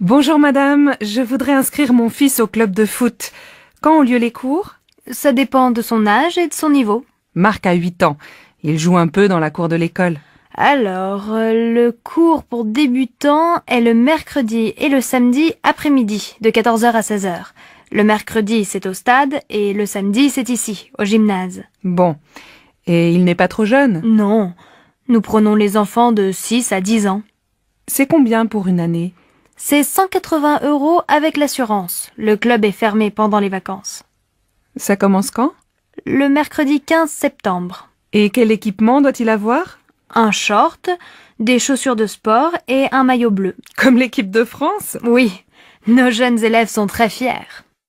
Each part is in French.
Bonjour madame, je voudrais inscrire mon fils au club de foot. Quand ont lieu les cours? Ça dépend de son âge et de son niveau. Marc a 8 ans. Il joue un peu dans la cour de l'école. Alors, le cours pour débutants est le mercredi et le samedi après-midi, de 14 h à 16 h. Le mercredi, c'est au stade et le samedi, c'est ici, au gymnase. Bon. Et il n'est pas trop jeune? Non, nous prenons les enfants de 6 à 10 ans. C'est combien pour une année? C'est 180 € avec l'assurance. Le club est fermé pendant les vacances. Ça commence quand? Le mercredi 15 septembre. Et quel équipement doit-il avoir? Un short, des chaussures de sport et un maillot bleu. Comme l'équipe de France? Oui, nos jeunes élèves sont très fiers.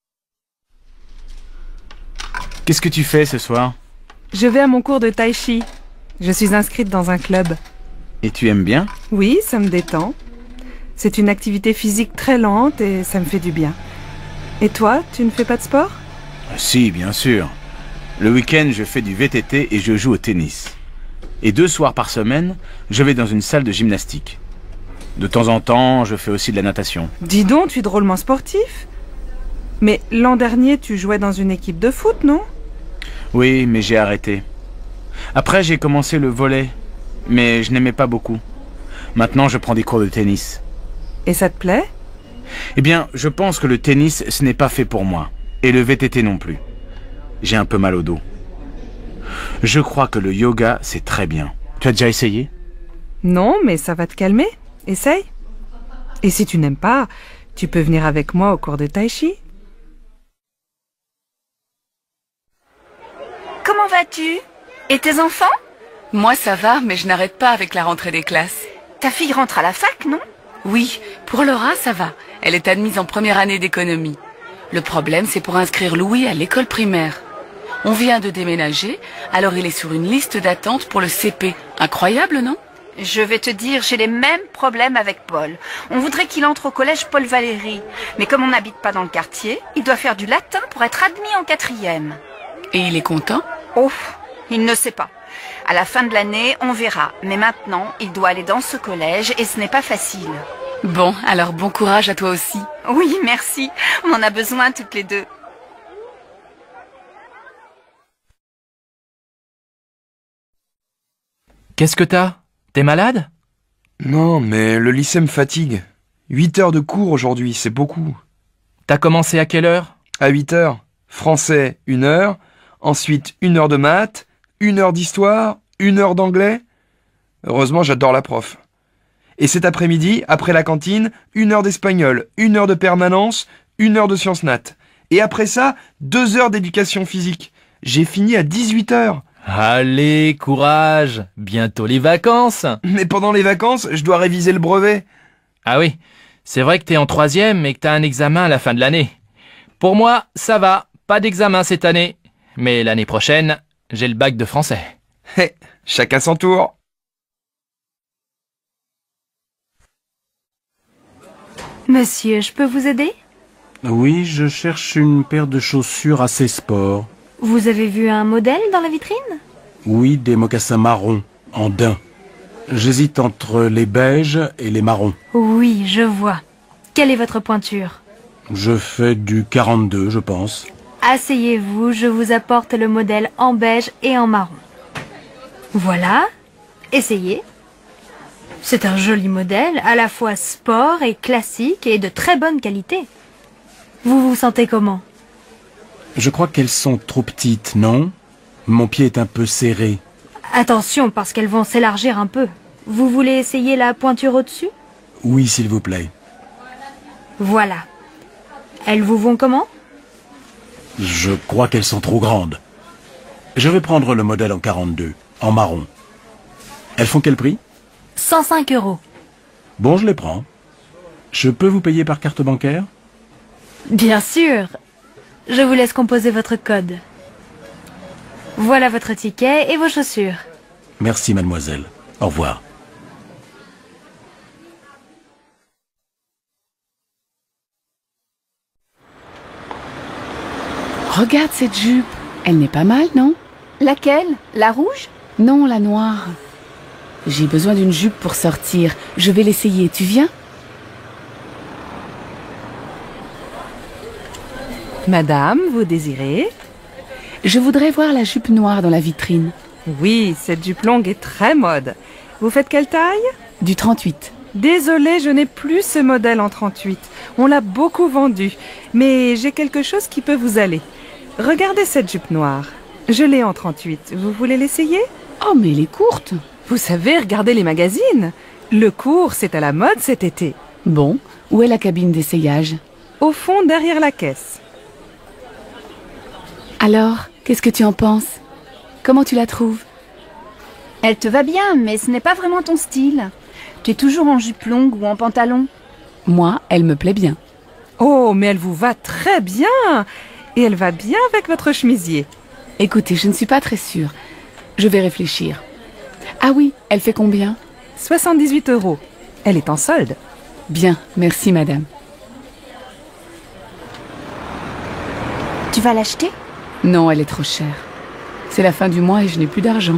Qu'est-ce que tu fais ce soir? Je vais à mon cours de tai chi. Je suis inscrite dans un club. Et tu aimes bien? Oui, ça me détend. C'est une activité physique très lente et ça me fait du bien. Et toi, tu ne fais pas de sport? Si, bien sûr. Le week-end, je fais du VTT et je joue au tennis. Et 2 soirs par semaine, je vais dans une salle de gymnastique. De temps en temps, je fais aussi de la natation. Dis donc, tu es drôlement sportif. Mais l'an dernier, tu jouais dans une équipe de foot, non? Oui, mais j'ai arrêté. Après, j'ai commencé le volley, mais je n'aimais pas beaucoup. Maintenant, je prends des cours de tennis. Et ça te plaît? Eh bien, je pense que le tennis, ce n'est pas fait pour moi. Et le VTT non plus. J'ai un peu mal au dos. Je crois que le yoga, c'est très bien. Tu as déjà essayé? Non, mais ça va te calmer. Essaye. Et si tu n'aimes pas, tu peux venir avec moi au cours de tai chi. Comment vas-tu? Et tes enfants? Moi ça va, mais je n'arrête pas avec la rentrée des classes. Ta fille rentre à la fac, non? Oui, pour Laura ça va. Elle est admise en première année d'économie. Le problème c'est pour inscrire Louis à l'école primaire. On vient de déménager, alors il est sur une liste d'attente pour le CP. Incroyable, non? Je vais te dire, j'ai les mêmes problèmes avec Paul. On voudrait qu'il entre au collège Paul Valéry. Mais comme on n'habite pas dans le quartier, il doit faire du latin pour être admis en 4e. Et il est content? Oh, il ne sait pas. À la fin de l'année, on verra. Mais maintenant, il doit aller dans ce collège et ce n'est pas facile. Bon, alors bon courage à toi aussi. Oui, merci. On en a besoin toutes les deux. Qu'est-ce que t'as? T'es malade? Non, mais le lycée me fatigue. 8 heures de cours aujourd'hui, c'est beaucoup. T'as commencé à quelle heure? À 8 heures. Français, 1 heure. Ensuite, 1 heure de maths, 1 heure d'histoire, 1 heure d'anglais. Heureusement, j'adore la prof. Et cet après-midi, après la cantine, 1 heure d'espagnol, 1 heure de permanence, 1 heure de sciences nat. Et après ça, 2 heures d'éducation physique. J'ai fini à 18 heures. Allez, courage! Bientôt les vacances! Mais pendant les vacances, je dois réviser le brevet. Ah oui, c'est vrai que t'es en 3e et que t'as un examen à la fin de l'année. Pour moi, ça va, pas d'examen cette année. Mais l'année prochaine, j'ai le bac de français. Hé, chacun son tour. Monsieur, je peux vous aider? Oui, je cherche une paire de chaussures assez sport. Vous avez vu un modèle dans la vitrine? Oui, des mocassins marrons, en daim. J'hésite entre les beiges et les marrons. Oui, je vois. Quelle est votre pointure? Je fais du 42, je pense. Asseyez-vous, je vous apporte le modèle en beige et en marron. Voilà, essayez. C'est un joli modèle, à la fois sport et classique et de très bonne qualité. Vous vous sentez comment? Je crois qu'elles sont trop petites, non? Mon pied est un peu serré. Attention, parce qu'elles vont s'élargir un peu. Vous voulez essayer la pointure au-dessus? Oui, s'il vous plaît. Voilà. Elles vous vont comment? Je crois qu'elles sont trop grandes. Je vais prendre le modèle en 42, en marron. Elles font quel prix? 105 €. Bon, je les prends. Je peux vous payer par carte bancaire? Bien sûr. Je vous laisse composer votre code. Voilà votre ticket et vos chaussures. Merci, mademoiselle. Au revoir. Regarde cette jupe. Elle n'est pas mal, non? Laquelle? La rouge? Non, la noire. J'ai besoin d'une jupe pour sortir. Je vais l'essayer. Tu viens? Madame, vous désirez? Je voudrais voir la jupe noire dans la vitrine. Oui, cette jupe longue est très mode. Vous faites quelle taille? Du 38. Désolée, je n'ai plus ce modèle en 38. On l'a beaucoup vendu. Mais j'ai quelque chose qui peut vous aller. Regardez cette jupe noire. Je l'ai en 38. Vous voulez l'essayer? Oh, mais elle est courte. Vous savez, regardez les magazines. Le court, c'est à la mode cet été. Bon, où est la cabine d'essayage? Au fond, derrière la caisse. Alors, qu'est-ce que tu en penses? Comment tu la trouves? Elle te va bien, mais ce n'est pas vraiment ton style. Tu es toujours en jupe longue ou en pantalon. Moi, elle me plaît bien. Oh, mais elle vous va très bien. Et elle va bien avec votre chemisier. Écoutez, je ne suis pas très sûre. Je vais réfléchir. Ah oui, elle fait combien? 78 €. Elle est en solde. Bien, merci madame. Tu vas l'acheter? Non, elle est trop chère. C'est la fin du mois et je n'ai plus d'argent.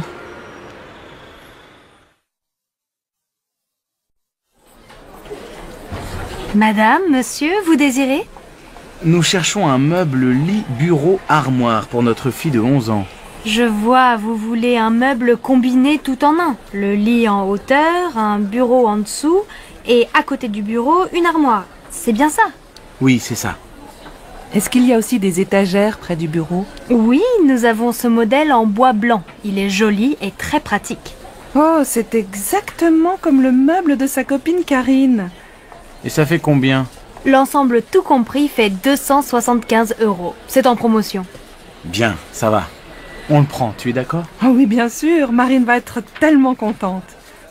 Madame, monsieur, vous désirez? Nous cherchons un meuble lit, bureau, armoire pour notre fille de 11 ans. Je vois, vous voulez un meuble combiné tout en un. Le lit en hauteur, un bureau en dessous, et à côté du bureau, une armoire. C'est bien ça? Oui, c'est ça. Est-ce qu'il y a aussi des étagères près du bureau? Oui, nous avons ce modèle en bois blanc. Il est joli et très pratique. Oh, c'est exactement comme le meuble de sa copine Karine. Et ça fait combien? L'ensemble tout compris fait 275 €. C'est en promotion. Bien, ça va. On le prend, tu es d'accord? Oh oui, bien sûr, Marine va être tellement contente.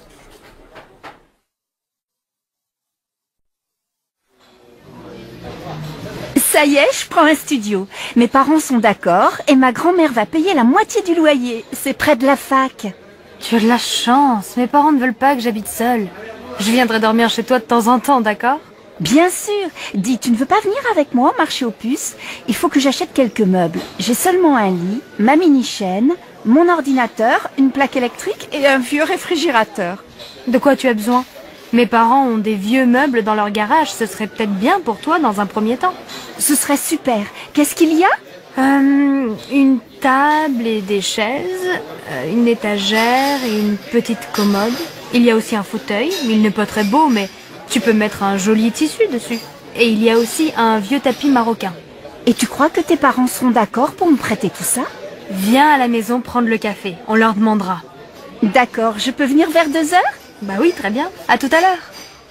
Ça y est, je prends un studio. Mes parents sont d'accord et ma grand-mère va payer la moitié du loyer. C'est près de la fac. Tu as de la chance. Mes parents ne veulent pas que j'habite seule. Je viendrai dormir chez toi de temps en temps, d'accord? Bien sûr. Dis, tu ne veux pas venir avec moi marcher aux puces? Il faut que j'achète quelques meubles. J'ai seulement un lit, ma mini-chaîne, mon ordinateur, une plaque électrique et un vieux réfrigérateur. De quoi tu as besoin? Mes parents ont des vieux meubles dans leur garage. Ce serait peut-être bien pour toi dans un premier temps. Ce serait super. Qu'est-ce qu'il y a? Une table et des chaises, une étagère et une petite commode. Il y a aussi un fauteuil. Il n'est pas très beau, mais tu peux mettre un joli tissu dessus. Et il y a aussi un vieux tapis marocain. Et tu crois que tes parents seront d'accord pour me prêter tout ça? Viens à la maison prendre le café. On leur demandera. D'accord. Je peux venir vers 2 heures? Bah oui, très bien. À tout à l'heure.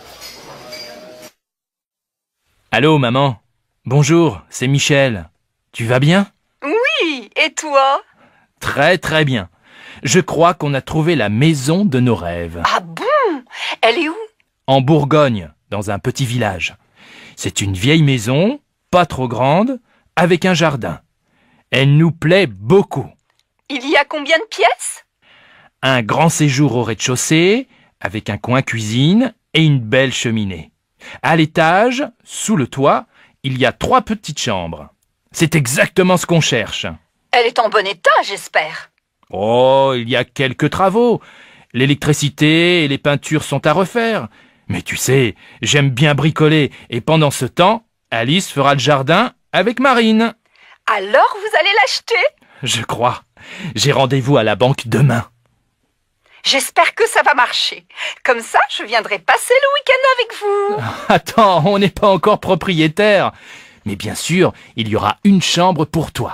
Allô, maman. Bonjour, c'est Michel. Tu vas bien? Oui. Et toi? Très très bien. Je crois qu'on a trouvé la maison de nos rêves. Ah bon? Elle est où? En Bourgogne, dans un petit village. C'est une vieille maison, pas trop grande, avec un jardin. Elle nous plaît beaucoup. Il y a combien de pièces? Un grand séjour au rez-de-chaussée, avec un coin cuisine et une belle cheminée. À l'étage, sous le toit, il y a 3 petites chambres. C'est exactement ce qu'on cherche. Elle est en bon état, j'espère. Oh, il y a quelques travaux. L'électricité et les peintures sont à refaire. Mais tu sais, j'aime bien bricoler et pendant ce temps, Alice fera le jardin avec Marine. Alors vous allez l'acheter? Je crois. J'ai rendez-vous à la banque demain. J'espère que ça va marcher. Comme ça, je viendrai passer le week-end avec vous. Attends, on n'est pas encore propriétaire. Mais bien sûr, il y aura une chambre pour toi.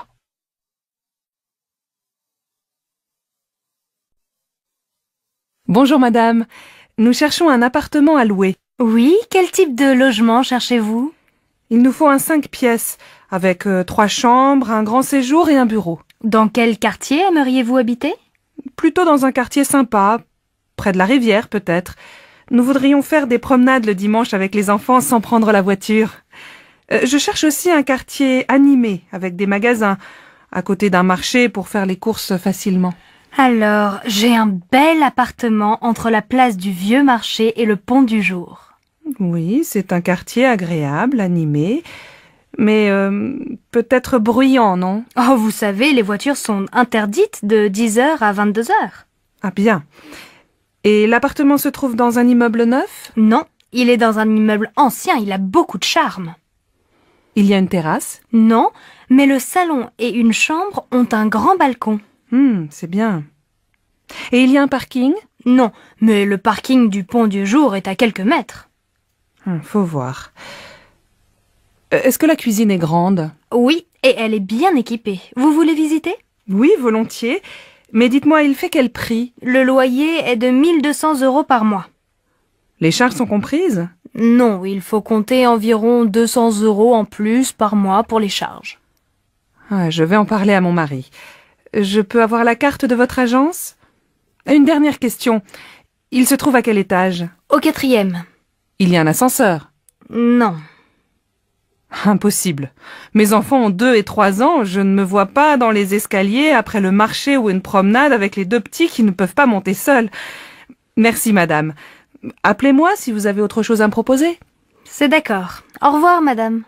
Bonjour madame, nous cherchons un appartement à louer. Oui, quel type de logement cherchez-vous? Il nous faut un 5 pièces, avec 3 chambres, un grand séjour et un bureau. Dans quel quartier aimeriez-vous habiter? Plutôt dans un quartier sympa, près de la rivière peut-être. Nous voudrions faire des promenades le dimanche avec les enfants sans prendre la voiture. Je cherche aussi un quartier animé, avec des magasins, à côté d'un marché pour faire les courses facilement. Alors, j'ai un bel appartement entre la place du Vieux Marché et le Pont du Jour. Oui, c'est un quartier agréable, animé, mais peut-être bruyant, non? Oh, vous savez, les voitures sont interdites de 10h à 22h. Ah bien. Et l'appartement se trouve dans un immeuble neuf? Non, il est dans un immeuble ancien, il a beaucoup de charme. Il y a une terrasse? Non, mais le salon et une chambre ont un grand balcon. C'est bien. Et il y a un parking? Non, mais le parking du Pont du Jour est à quelques mètres. Faut voir. Est-ce que la cuisine est grande? Oui, et elle est bien équipée. Vous voulez visiter? Oui, volontiers. Mais dites-moi, il fait quel prix? Le loyer est de 1200 € par mois. Les charges sont comprises? Non, il faut compter environ 200 € en plus par mois pour les charges. Je vais en parler à mon mari. Je peux avoir la carte de votre agence? Une dernière question. Il se trouve à quel étage? Au 4e. Il y a un ascenseur? Non. Impossible. Mes enfants ont 2 et 3 ans, je ne me vois pas dans les escaliers après le marché ou une promenade avec les 2 petits qui ne peuvent pas monter seuls. Merci, madame. Appelez-moi si vous avez autre chose à me proposer. C'est d'accord. Au revoir, madame.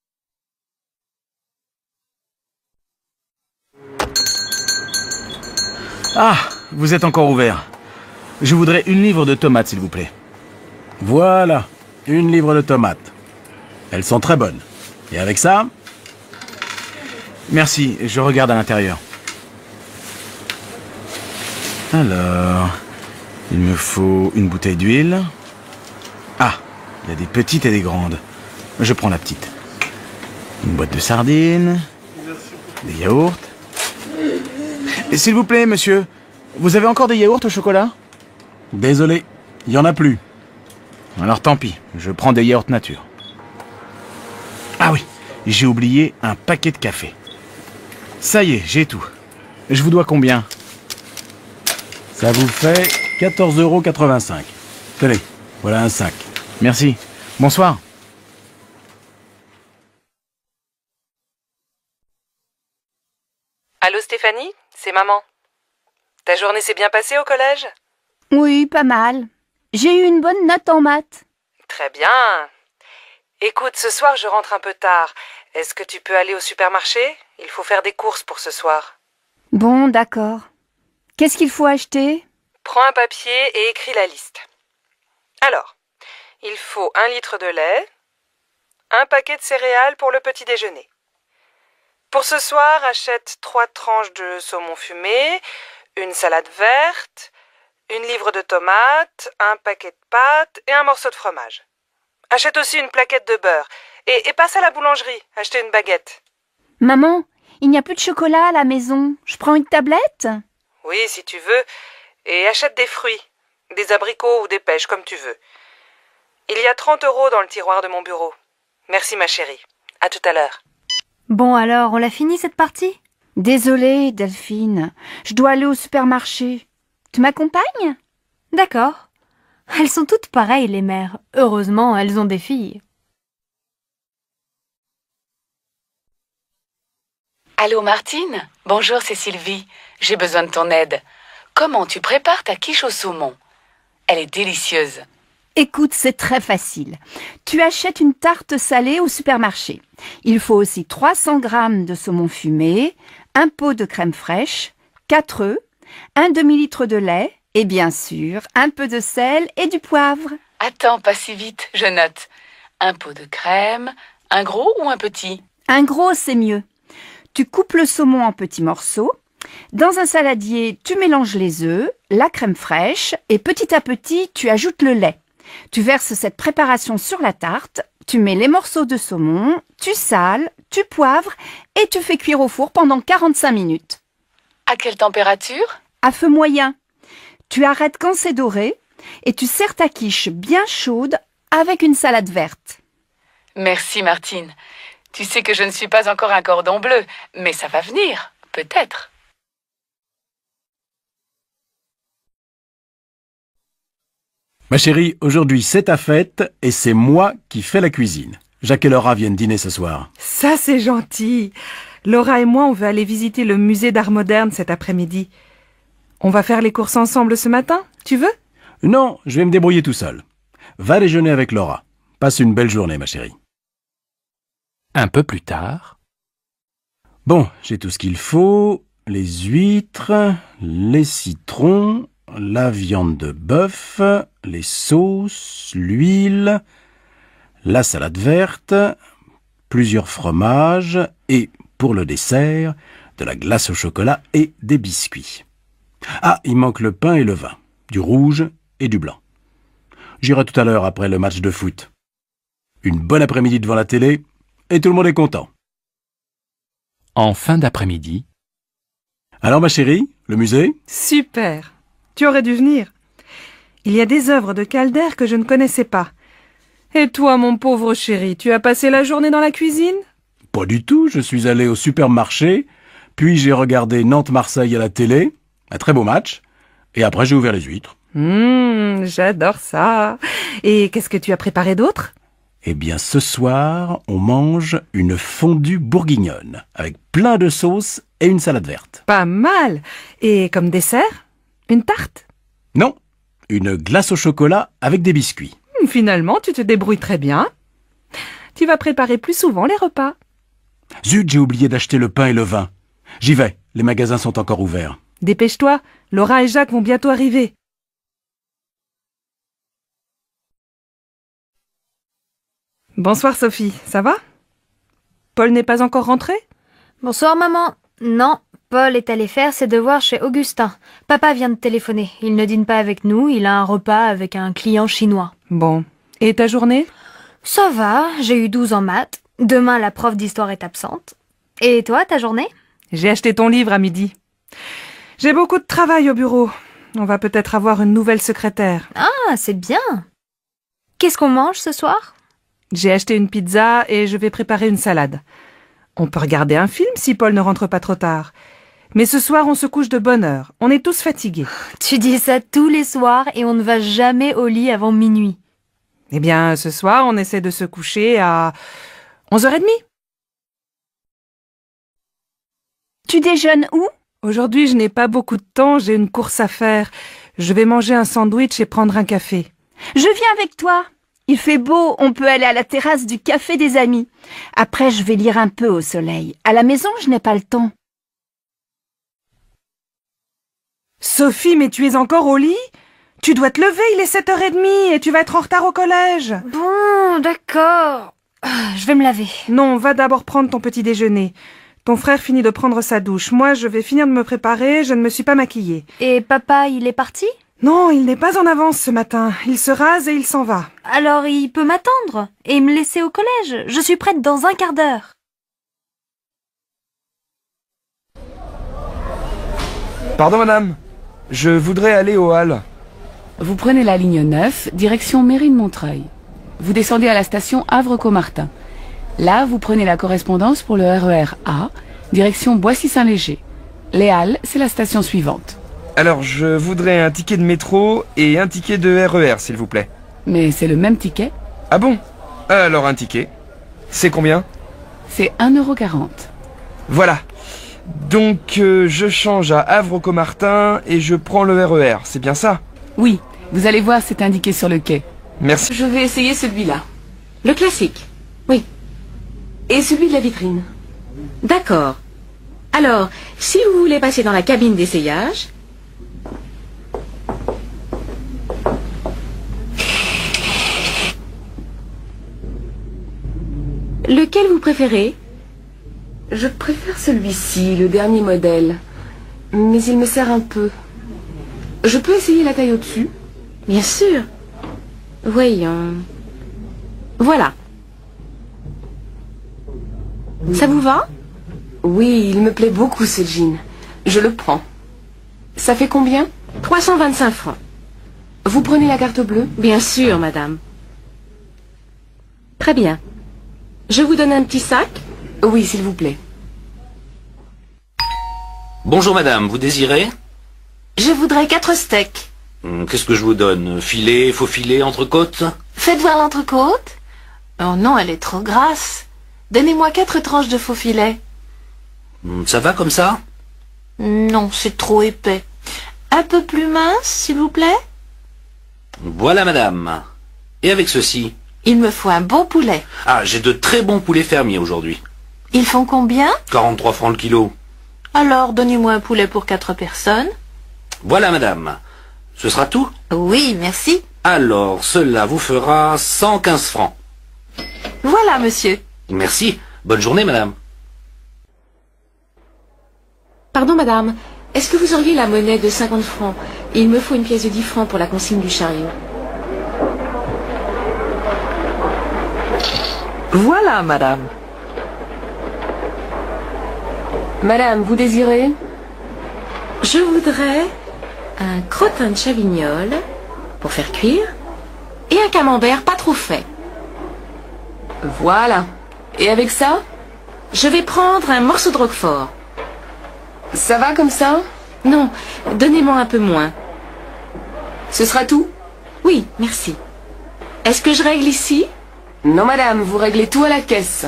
Ah, vous êtes encore ouvert. Je voudrais 1 livre de tomates, s'il vous plaît. Voilà, 1 livre de tomates. Elles sont très bonnes. Et avec ça? Merci, je regarde à l'intérieur. Alors, il me faut une bouteille d'huile. Ah, il y a des petites et des grandes. Je prends la petite. Une boîte de sardines. Des yaourts. Et s'il vous plaît, monsieur, vous avez encore des yaourts au chocolat? Désolé, il y en a plus. Alors tant pis, je prends des yaourts nature. Ah oui, j'ai oublié un paquet de café. Ça y est, j'ai tout. Je vous dois combien? Ça vous fait 14,85 €. Tenez, voilà un sac. Merci. Bonsoir. Allô Stéphanie, c'est maman. Ta journée s'est bien passée au collège? Oui, pas mal. J'ai eu une bonne note en maths. Très bien. Écoute, ce soir je rentre un peu tard. Est-ce que tu peux aller au supermarché? Il faut faire des courses pour ce soir. Bon, d'accord. Qu'est-ce qu'il faut acheter? Prends un papier et écris la liste. Alors, il faut 1 litre de lait, un paquet de céréales pour le petit déjeuner. Pour ce soir, achète 3 tranches de saumon fumé, une salade verte, 1 livre de tomates, un paquet de pâtes et un morceau de fromage. Achète aussi une plaquette de beurre et passe à la boulangerie, acheter une baguette. Maman, il n'y a plus de chocolat à la maison. Je prends une tablette? Oui, si tu veux, et achète des fruits, des abricots ou des pêches, comme tu veux. Il y a 30 € dans le tiroir de mon bureau. Merci ma chérie. À tout à l'heure. Bon alors, on l'a fini cette partie? Désolée, Delphine. Je dois aller au supermarché. Tu m'accompagnes? D'accord. Elles sont toutes pareilles, les mères. Heureusement, elles ont des filles. Allô Martine? Bonjour, c'est Sylvie. J'ai besoin de ton aide. Comment tu prépares ta quiche au saumon? Elle est délicieuse. Écoute, c'est très facile. Tu achètes une tarte salée au supermarché. Il faut aussi 300 g de saumon fumé, un pot de crème fraîche, 4 œufs, un demi-litre de lait et bien sûr un peu de sel et du poivre. Attends, pas si vite, je note. Un pot de crème, un gros ou un petit? Un gros, c'est mieux. Tu coupes le saumon en petits morceaux. Dans un saladier, tu mélanges les œufs, la crème fraîche et petit à petit, tu ajoutes le lait. Tu verses cette préparation sur la tarte, tu mets les morceaux de saumon, tu sales, tu poivres et tu fais cuire au four pendant 45 minutes. À quelle température? À feu moyen. Tu arrêtes quand c'est doré et tu sers ta quiche bien chaude avec une salade verte. Merci Martine. Tu sais que je ne suis pas encore un cordon bleu, mais ça va venir, peut-être. Ma chérie, aujourd'hui c'est ta fête et c'est moi qui fais la cuisine. Jacques et Laura viennent dîner ce soir. Ça, c'est gentil. Laura et moi, on veut aller visiter le musée d'art moderne cet après-midi. On va faire les courses ensemble ce matin, tu veux? Non, je vais me débrouiller tout seul. Va déjeuner avec Laura. Passe une belle journée, ma chérie. Un peu plus tard. Bon, j'ai tout ce qu'il faut. Les huîtres, les citrons, la viande de bœuf, les sauces, l'huile, la salade verte, plusieurs fromages et, pour le dessert, de la glace au chocolat et des biscuits. Ah, il manque le pain et le vin, du rouge et du blanc. J'irai tout à l'heure après le match de foot. Une bonne après-midi devant la télé et tout le monde est content. En fin d'après-midi, Alors ma chérie, le musée? Super. Tu aurais dû venir. Il y a des œuvres de Calder que je ne connaissais pas. Et toi, mon pauvre chéri, tu as passé la journée dans la cuisine? Pas du tout, je suis allé au supermarché, puis j'ai regardé Nantes-Marseille à la télé, un très beau match, et après j'ai ouvert les huîtres. J'adore ça. Et qu'est-ce que tu as préparé d'autre? Eh bien ce soir, on mange une fondue bourguignonne, avec plein de sauces et une salade verte. Pas mal. Et comme dessert? Une tarte? Non, une glace au chocolat avec des biscuits. Finalement, tu te débrouilles très bien. Tu vas préparer plus souvent les repas. Zut, j'ai oublié d'acheter le pain et le vin. J'y vais, les magasins sont encore ouverts. Dépêche-toi, Laura et Jacques vont bientôt arriver. Bonsoir Sophie, ça va? Paul n'est pas encore rentré? Bonsoir maman. Non, Paul est allé faire ses devoirs chez Augustin. Papa vient de téléphoner. Il ne dîne pas avec nous, il a un repas avec un client chinois. Bon. Et ta journée? Ça va, j'ai eu 12 en maths. Demain, la prof d'histoire est absente. Et toi, ta journée? J'ai acheté ton livre à midi. J'ai beaucoup de travail au bureau. On va peut-être avoir une nouvelle secrétaire. Ah, c'est bien. Qu'est-ce qu'on mange ce soir? J'ai acheté une pizza et je vais préparer une salade. On peut regarder un film si Paul ne rentre pas trop tard. Mais ce soir, on se couche de bonne heure. On est tous fatigués. Tu dis ça tous les soirs et on ne va jamais au lit avant minuit. Eh bien, ce soir, on essaie de se coucher à 11h30. Tu déjeunes où? Aujourd'hui, je n'ai pas beaucoup de temps, j'ai une course à faire. Je vais manger un sandwich et prendre un café. Je viens avec toi. Il fait beau, on peut aller à la terrasse du café des amis. Après, je vais lire un peu au soleil. À la maison, je n'ai pas le temps. Sophie, mais tu es encore au lit? Tu dois te lever, il est 7h30 et tu vas être en retard au collège. Bon, d'accord. Je vais me laver. Non, va d'abord prendre ton petit déjeuner. Ton frère finit de prendre sa douche. Moi, je vais finir de me préparer, je ne me suis pas maquillée. Et papa, il est parti? Non, il n'est pas en avance ce matin. Il se rase et il s'en va. Alors il peut m'attendre et me laisser au collège. Je suis prête dans un quart d'heure. Pardon madame, je voudrais aller au Halles. Vous prenez la ligne 9, direction Mairie de Montreuil. Vous descendez à la station Havre-Caumartin. Là, vous prenez la correspondance pour le RER A, direction Boissy-Saint-Léger. Les Halles, c'est la station suivante. Alors, je voudrais un ticket de métro et un ticket de RER, s'il vous plaît. Mais c'est le même ticket. Ah bon? Alors un ticket. C'est combien? C'est 1,40 €. Voilà. Donc, je change à Havre-Caumartin et je prends le RER, c'est bien ça? Oui, vous allez voir, c'est indiqué sur le quai. Merci. Je vais essayer celui-là. Le classique. Oui. Et celui de la vitrine. D'accord. Alors, si vous voulez passer dans la cabine d'essayage... Lequel vous préférez? Je préfère celui-ci, le dernier modèle. Mais il me sert un peu. Je peux essayer la taille au-dessus? Bien sûr. Voyons. Voilà. Ça vous va? Oui, il me plaît beaucoup ce jean. Je le prends. Ça fait combien? 325 francs. Vous prenez la carte bleue? Bien sûr, madame. Très bien. Je vous donne un petit sac? Oui, s'il vous plaît. Bonjour madame, vous désirez? Je voudrais 4 steaks. Qu'est-ce que je vous donne? Filet, faux filet, entrecôte? Faites voir l'entrecôte. Oh non, elle est trop grasse. Donnez-moi 4 tranches de faux filet. Ça va comme ça? Non, c'est trop épais. Un peu plus mince, s'il vous plaît? Voilà madame. Et avec ceci? Il me faut un bon poulet. Ah, j'ai de très bons poulets fermiers aujourd'hui. Ils font combien? 43 francs le kilo. Alors, donnez-moi un poulet pour 4 personnes. Voilà madame. Ce sera tout? Oui, merci. Alors, cela vous fera 115 francs. Voilà, monsieur. Merci. Bonne journée, madame. Pardon, madame. Est-ce que vous auriez la monnaie de 50 francs? Il me faut une pièce de 10 francs pour la consigne du chariot. Voilà, madame. Madame, vous désirez? Je voudrais un crottin de chavignol pour faire cuire et un camembert pas trop fait. Voilà. Et avec ça, je vais prendre un morceau de roquefort. Ça va comme ça? Non, donnez-moi un peu moins. Ce sera tout? Oui, merci. Est-ce que je règle ici? Non, madame, vous réglez tout à la caisse.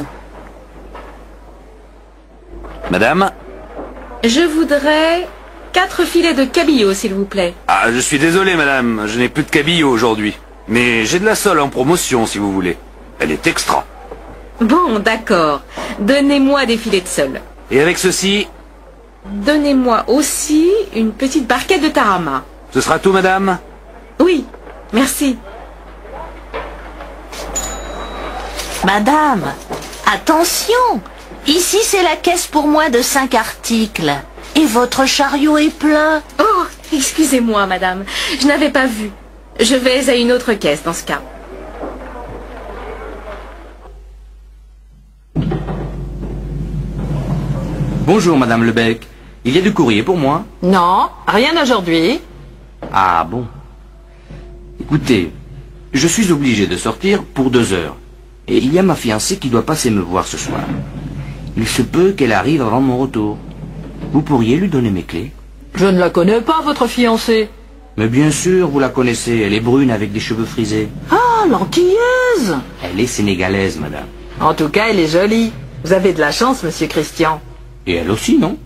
Madame? Je voudrais 4 filets de cabillaud, s'il vous plaît. Ah, je suis désolé, madame. Je n'ai plus de cabillaud aujourd'hui. Mais j'ai de la sole en promotion, si vous voulez. Elle est extra. Bon, d'accord. Donnez-moi des filets de sole. Et avec ceci? Donnez-moi aussi une petite barquette de tarama. Ce sera tout, madame? Oui, merci. Madame, attention! Ici, c'est la caisse pour moins de 5 articles. Et votre chariot est plein. Oh, excusez-moi, madame. Je n'avais pas vu. Je vais à une autre caisse dans ce cas. Bonjour, madame Lebec. Il y a du courrier pour moi? Non, rien aujourd'hui. Ah bon. Écoutez, je suis obligé de sortir pour 2 heures. Et il y a ma fiancée qui doit passer me voir ce soir. Il se peut qu'elle arrive avant mon retour. Vous pourriez lui donner mes clés? Je ne la connais pas, votre fiancée. Mais bien sûr, vous la connaissez. Elle est brune avec des cheveux frisés. Ah, l'antillaise! Elle est sénégalaise, madame. En tout cas, elle est jolie. Vous avez de la chance, monsieur Christian. Et elle aussi, non?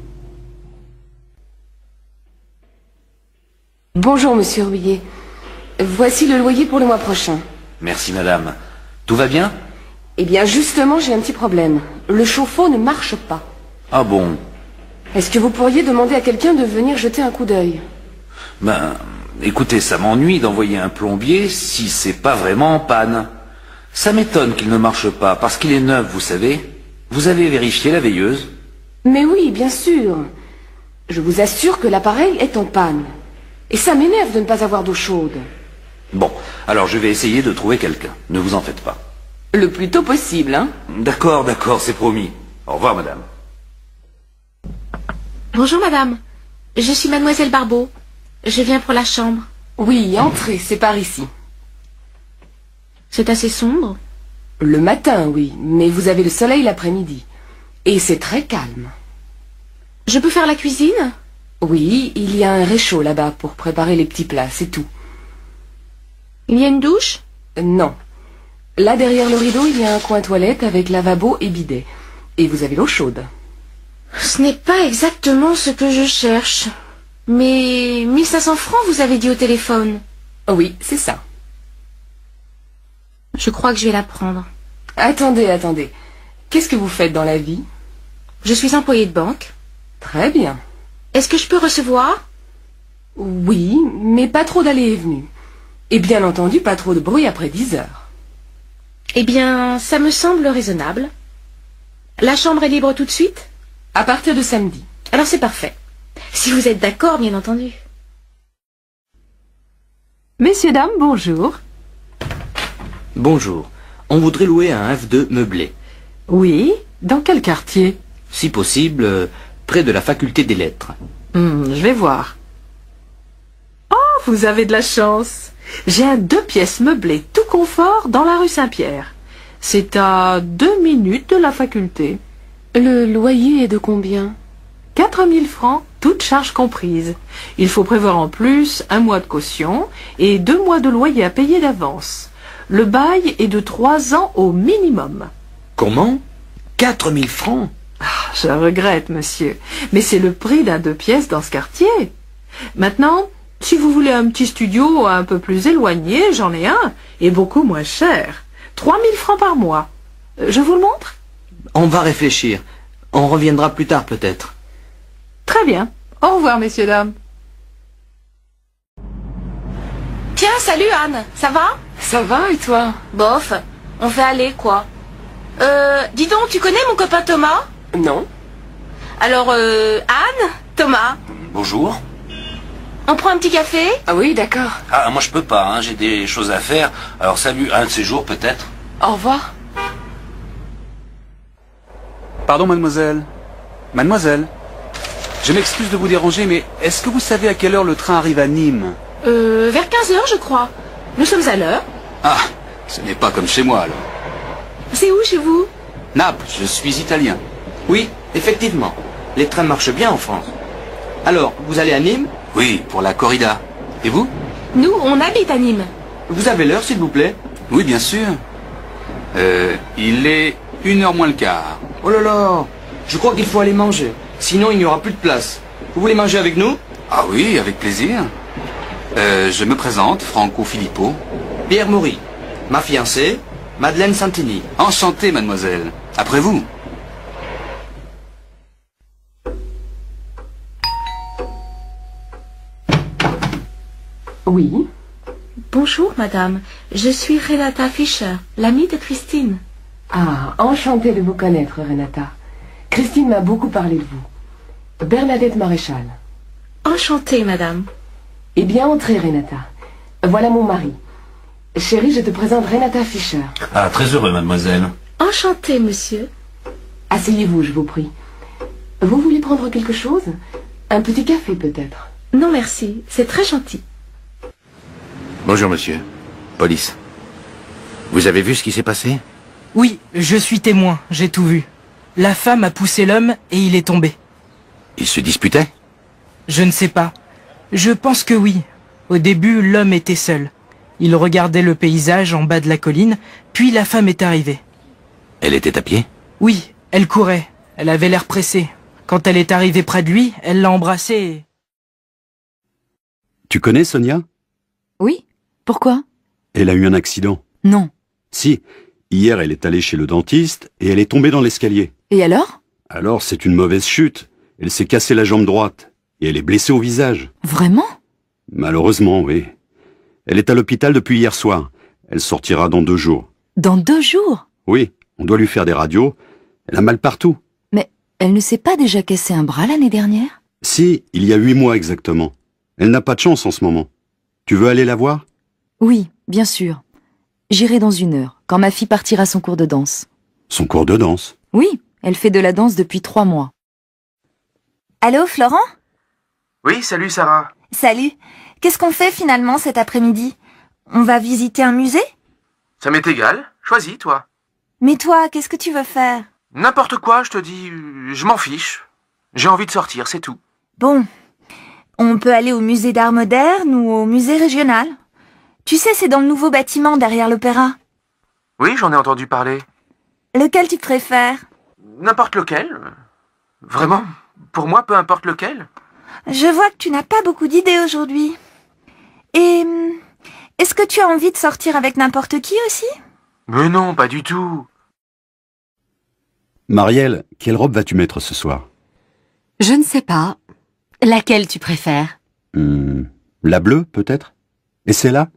Bonjour, monsieur Rouillet. Voici le loyer pour le mois prochain. Merci, madame. Tout va bien? Eh bien, justement, j'ai un petit problème. Le chauffe-eau ne marche pas. Ah bon? Est-ce que vous pourriez demander à quelqu'un de venir jeter un coup d'œil? Ben, écoutez, ça m'ennuie d'envoyer un plombier si c'est pas vraiment en panne. Ça m'étonne qu'il ne marche pas, parce qu'il est neuf, vous savez. Vous avez vérifié la veilleuse? Mais oui, bien sûr. Je vous assure que l'appareil est en panne. Et ça m'énerve de ne pas avoir d'eau chaude. Bon, alors je vais essayer de trouver quelqu'un. Ne vous en faites pas. Le plus tôt possible, hein? D'accord, d'accord, c'est promis. Au revoir, madame. Bonjour, madame. Je suis mademoiselle Barbeau. Je viens pour la chambre. Oui, entrez, c'est par ici. C'est assez sombre? Le matin, oui, mais vous avez le soleil l'après-midi. Et c'est très calme. Je peux faire la cuisine? Oui, il y a un réchaud là-bas pour préparer les petits plats, c'est tout. Il y a une douche? Non. Là, derrière le rideau, il y a un coin toilette avec lavabo et bidet. Et vous avez l'eau chaude. Ce n'est pas exactement ce que je cherche. Mais 1500 francs, vous avez dit au téléphone. Oui, c'est ça. Je crois que je vais la prendre. Attendez, attendez. Qu'est-ce que vous faites dans la vie? Je suis employée de banque. Très bien. Est-ce que je peux recevoir? Oui, mais pas trop d'allées et venues. Et bien entendu, pas trop de bruit après 10 heures. Eh bien, ça me semble raisonnable. La chambre est libre tout de suite? À partir de samedi. Alors c'est parfait. Si vous êtes d'accord, bien entendu. Messieurs, dames, bonjour. Bonjour. On voudrait louer un F2 meublé. Oui, dans quel quartier? Si possible, près de la faculté des lettres. Je vais voir. Oh, vous avez de la chance. J'ai un 2 pièces meublé tout confort dans la rue Saint-Pierre. C'est à 2 minutes de la faculté. Le loyer est de combien? 4000 francs, toutes charges comprises. Il faut prévoir en plus 1 mois de caution et 2 mois de loyer à payer d'avance. Le bail est de 3 ans au minimum. Comment? 4000 francs? Ah, je regrette, monsieur, mais c'est le prix d'un 2 pièces dans ce quartier. Maintenant, si vous voulez un petit studio un peu plus éloigné, j'en ai un, et beaucoup moins cher. 3000 francs par mois. Je vous le montre? On va réfléchir. On reviendra plus tard peut-être. Très bien. Au revoir, messieurs, dames. Tiens, salut Anne, ça va? Ça va, et toi? Bof, on fait aller, quoi. Dis donc, tu connais mon copain Thomas? Non. Alors, Anne, Thomas, Bonjour. on prend un petit café? Ah oui, d'accord. Ah, moi je peux pas, hein, j'ai des choses à faire. Alors salut, un de ces jours peut-être. Au revoir. Pardon, mademoiselle. Mademoiselle. Je m'excuse de vous déranger, mais est-ce que vous savez à quelle heure le train arrive à Nîmes? Vers 15 h, je crois. Nous sommes à l'heure. Ah, ce n'est pas comme chez moi alors. C'est où chez vous? Naples, je suis italien. Oui, effectivement. Les trains marchent bien en France. Alors, vous allez à Nîmes? Oui, pour la corrida. Et vous? Nous, on habite à Nîmes. Vous avez l'heure, s'il vous plaît? Oui, bien sûr. Il est 1h moins le quart. Oh là là, je crois qu'il faut aller manger. Sinon, il n'y aura plus de place. Vous voulez manger avec nous? Ah oui, avec plaisir. Je me présente, Franco Filippo. Pierre Maury. Ma fiancée, Madeleine Santini. Enchanté, mademoiselle. Après vous. Oui. Bonjour, madame. Je suis Renata Fischer, l'amie de Christine. Ah, enchantée de vous connaître, Renata. Christine m'a beaucoup parlé de vous. Bernadette Maréchal. Enchantée, madame. Eh bien, entrez, Renata. Voilà mon mari. Chérie, je te présente Renata Fischer. Ah, très heureux, mademoiselle. Enchantée, monsieur. Asseyez-vous, je vous prie. Vous voulez prendre quelque chose? Un petit café, peut-être? Non, merci. C'est très gentil. Bonjour, monsieur. Police. Vous avez vu ce qui s'est passé? Oui, je suis témoin, j'ai tout vu. La femme a poussé l'homme et il est tombé. Ils se disputaient? Je ne sais pas. Je pense que oui. Au début, l'homme était seul. Il regardait le paysage en bas de la colline, puis la femme est arrivée. Elle était à pied? Oui, elle courait. Elle avait l'air pressée. Quand elle est arrivée près de lui, elle l'a embrassé et... Tu connais Sonia? Oui. Pourquoi? Elle a eu un accident. Non. Si. Hier, elle est allée chez le dentiste et elle est tombée dans l'escalier. Et alors? Alors, c'est une mauvaise chute. Elle s'est cassée la jambe droite et elle est blessée au visage. Vraiment? Malheureusement, oui. Elle est à l'hôpital depuis hier soir. Elle sortira dans 2 jours. Dans 2 jours? Oui, on doit lui faire des radios. Elle a mal partout. Mais elle ne s'est pas déjà cassé un bras l'année dernière? Si, il y a 8 mois exactement. Elle n'a pas de chance en ce moment. Tu veux aller la voir? Oui, bien sûr. J'irai dans 1 heure, quand ma fille partira à son cours de danse. Son cours de danse? Oui, elle fait de la danse depuis 3 mois. Allô, Florent? Oui, salut Sarah. Salut. Qu'est-ce qu'on fait finalement cet après-midi? On va visiter un musée? Ça m'est égal. Choisis, toi. Mais toi, qu'est-ce que tu veux faire? N'importe quoi, je te dis. Je m'en fiche. J'ai envie de sortir, c'est tout. Bon. On peut aller au musée d'art moderne ou au musée régional. Tu sais, c'est dans le nouveau bâtiment derrière l'opéra. Oui, j'en ai entendu parler. Lequel tu préfères? N'importe lequel. Vraiment, pour moi, peu importe lequel. Je vois que tu n'as pas beaucoup d'idées aujourd'hui. Et est-ce que tu as envie de sortir avec n'importe qui aussi? Mais non, pas du tout. Marielle, quelle robe vas-tu mettre ce soir? Je ne sais pas. Laquelle tu préfères? La bleue, peut-être? Et celle-là?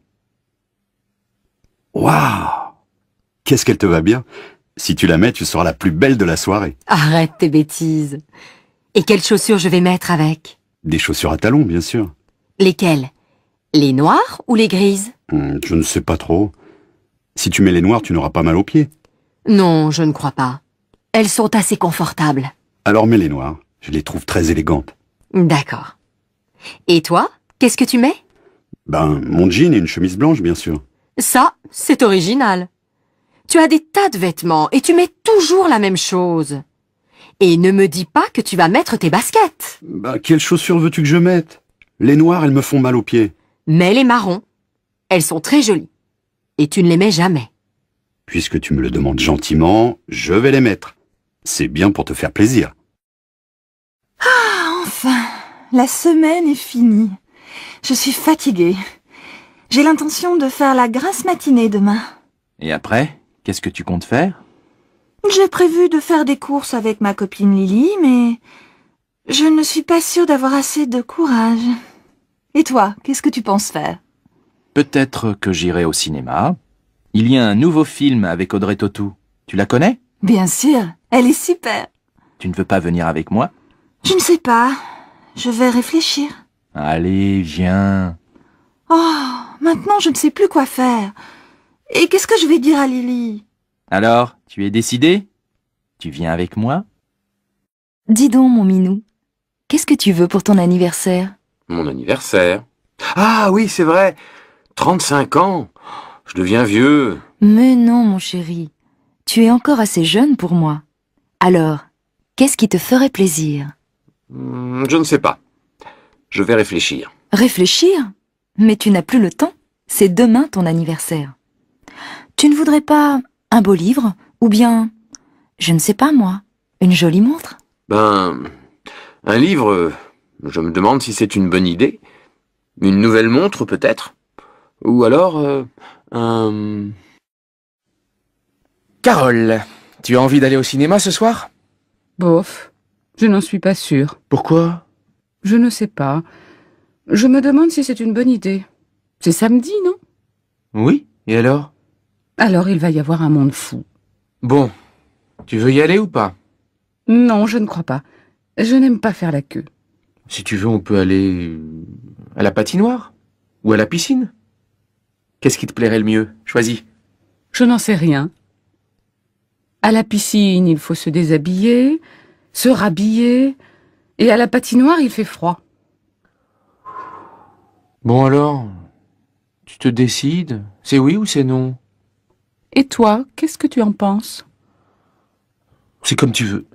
Waouh! Qu'est-ce qu'elle te va bien! Si tu la mets, tu seras la plus belle de la soirée. Arrête tes bêtises. Et quelles chaussures je vais mettre avec? Des chaussures à talons, bien sûr. Lesquelles? Les noires ou les grises? Je ne sais pas trop. Si tu mets les noires, tu n'auras pas mal aux pieds. Non, je ne crois pas. Elles sont assez confortables. Alors mets les noires. Je les trouve très élégantes. D'accord. Et toi, qu'est-ce que tu mets? Mon jean et une chemise blanche, bien sûr. Ça, c'est original. Tu as des tas de vêtements et tu mets toujours la même chose. Et ne me dis pas que tu vas mettre tes baskets. Quelles chaussures veux-tu que je mette? Les noires, elles me font mal aux pieds. Mets les marrons. Elles sont très jolies. Et tu ne les mets jamais. Puisque tu me le demandes gentiment, je vais les mettre. C'est bien pour te faire plaisir. Ah, enfin, la semaine est finie. Je suis fatiguée. J'ai l'intention de faire la grasse matinée demain. Et après, qu'est-ce que tu comptes faire? J'ai prévu de faire des courses avec ma copine Lily, mais je ne suis pas sûre d'avoir assez de courage. Et toi, qu'est-ce que tu penses faire? Peut-être que j'irai au cinéma. Il y a un nouveau film avec Audrey Tautou. Tu la connais? Bien sûr, elle est super. Tu ne veux pas venir avec moi? Je ne sais pas. Je vais réfléchir. Allez, viens. Oh, maintenant je ne sais plus quoi faire. Et qu'est-ce que je vais dire à Lily? Alors, tu es décidé? Tu viens avec moi? Dis donc, mon minou, qu'est-ce que tu veux pour ton anniversaire? Mon anniversaire. Ah oui, c'est vrai. 35 ans. Je deviens vieux. Mais non, mon chéri, tu es encore assez jeune pour moi. Alors, qu'est-ce qui te ferait plaisir? Je ne sais pas. Je vais réfléchir. Réfléchir? Mais tu n'as plus le temps. C'est demain ton anniversaire. Tu ne voudrais pas un beau livre? Ou bien, je ne sais pas moi, une jolie montre? Un livre, je me demande si c'est une bonne idée. Une nouvelle montre, peut-être. Ou alors, Carole, tu as envie d'aller au cinéma ce soir? Bof, je n'en suis pas sûre. Pourquoi? Je ne sais pas. Je me demande si c'est une bonne idée. C'est samedi, non? Oui, et alors? Alors il va y avoir un monde fou. Bon, tu veux y aller ou pas? Non, je ne crois pas. Je n'aime pas faire la queue. Si tu veux, on peut aller à la patinoire ou à la piscine. Qu'est-ce qui te plairait le mieux? Choisis. Je n'en sais rien. À la piscine, il faut se déshabiller, se rhabiller, et à la patinoire, il fait froid. Bon alors, tu te décides? C'est oui ou c'est non? Et toi, qu'est-ce que tu en penses? C'est comme tu veux.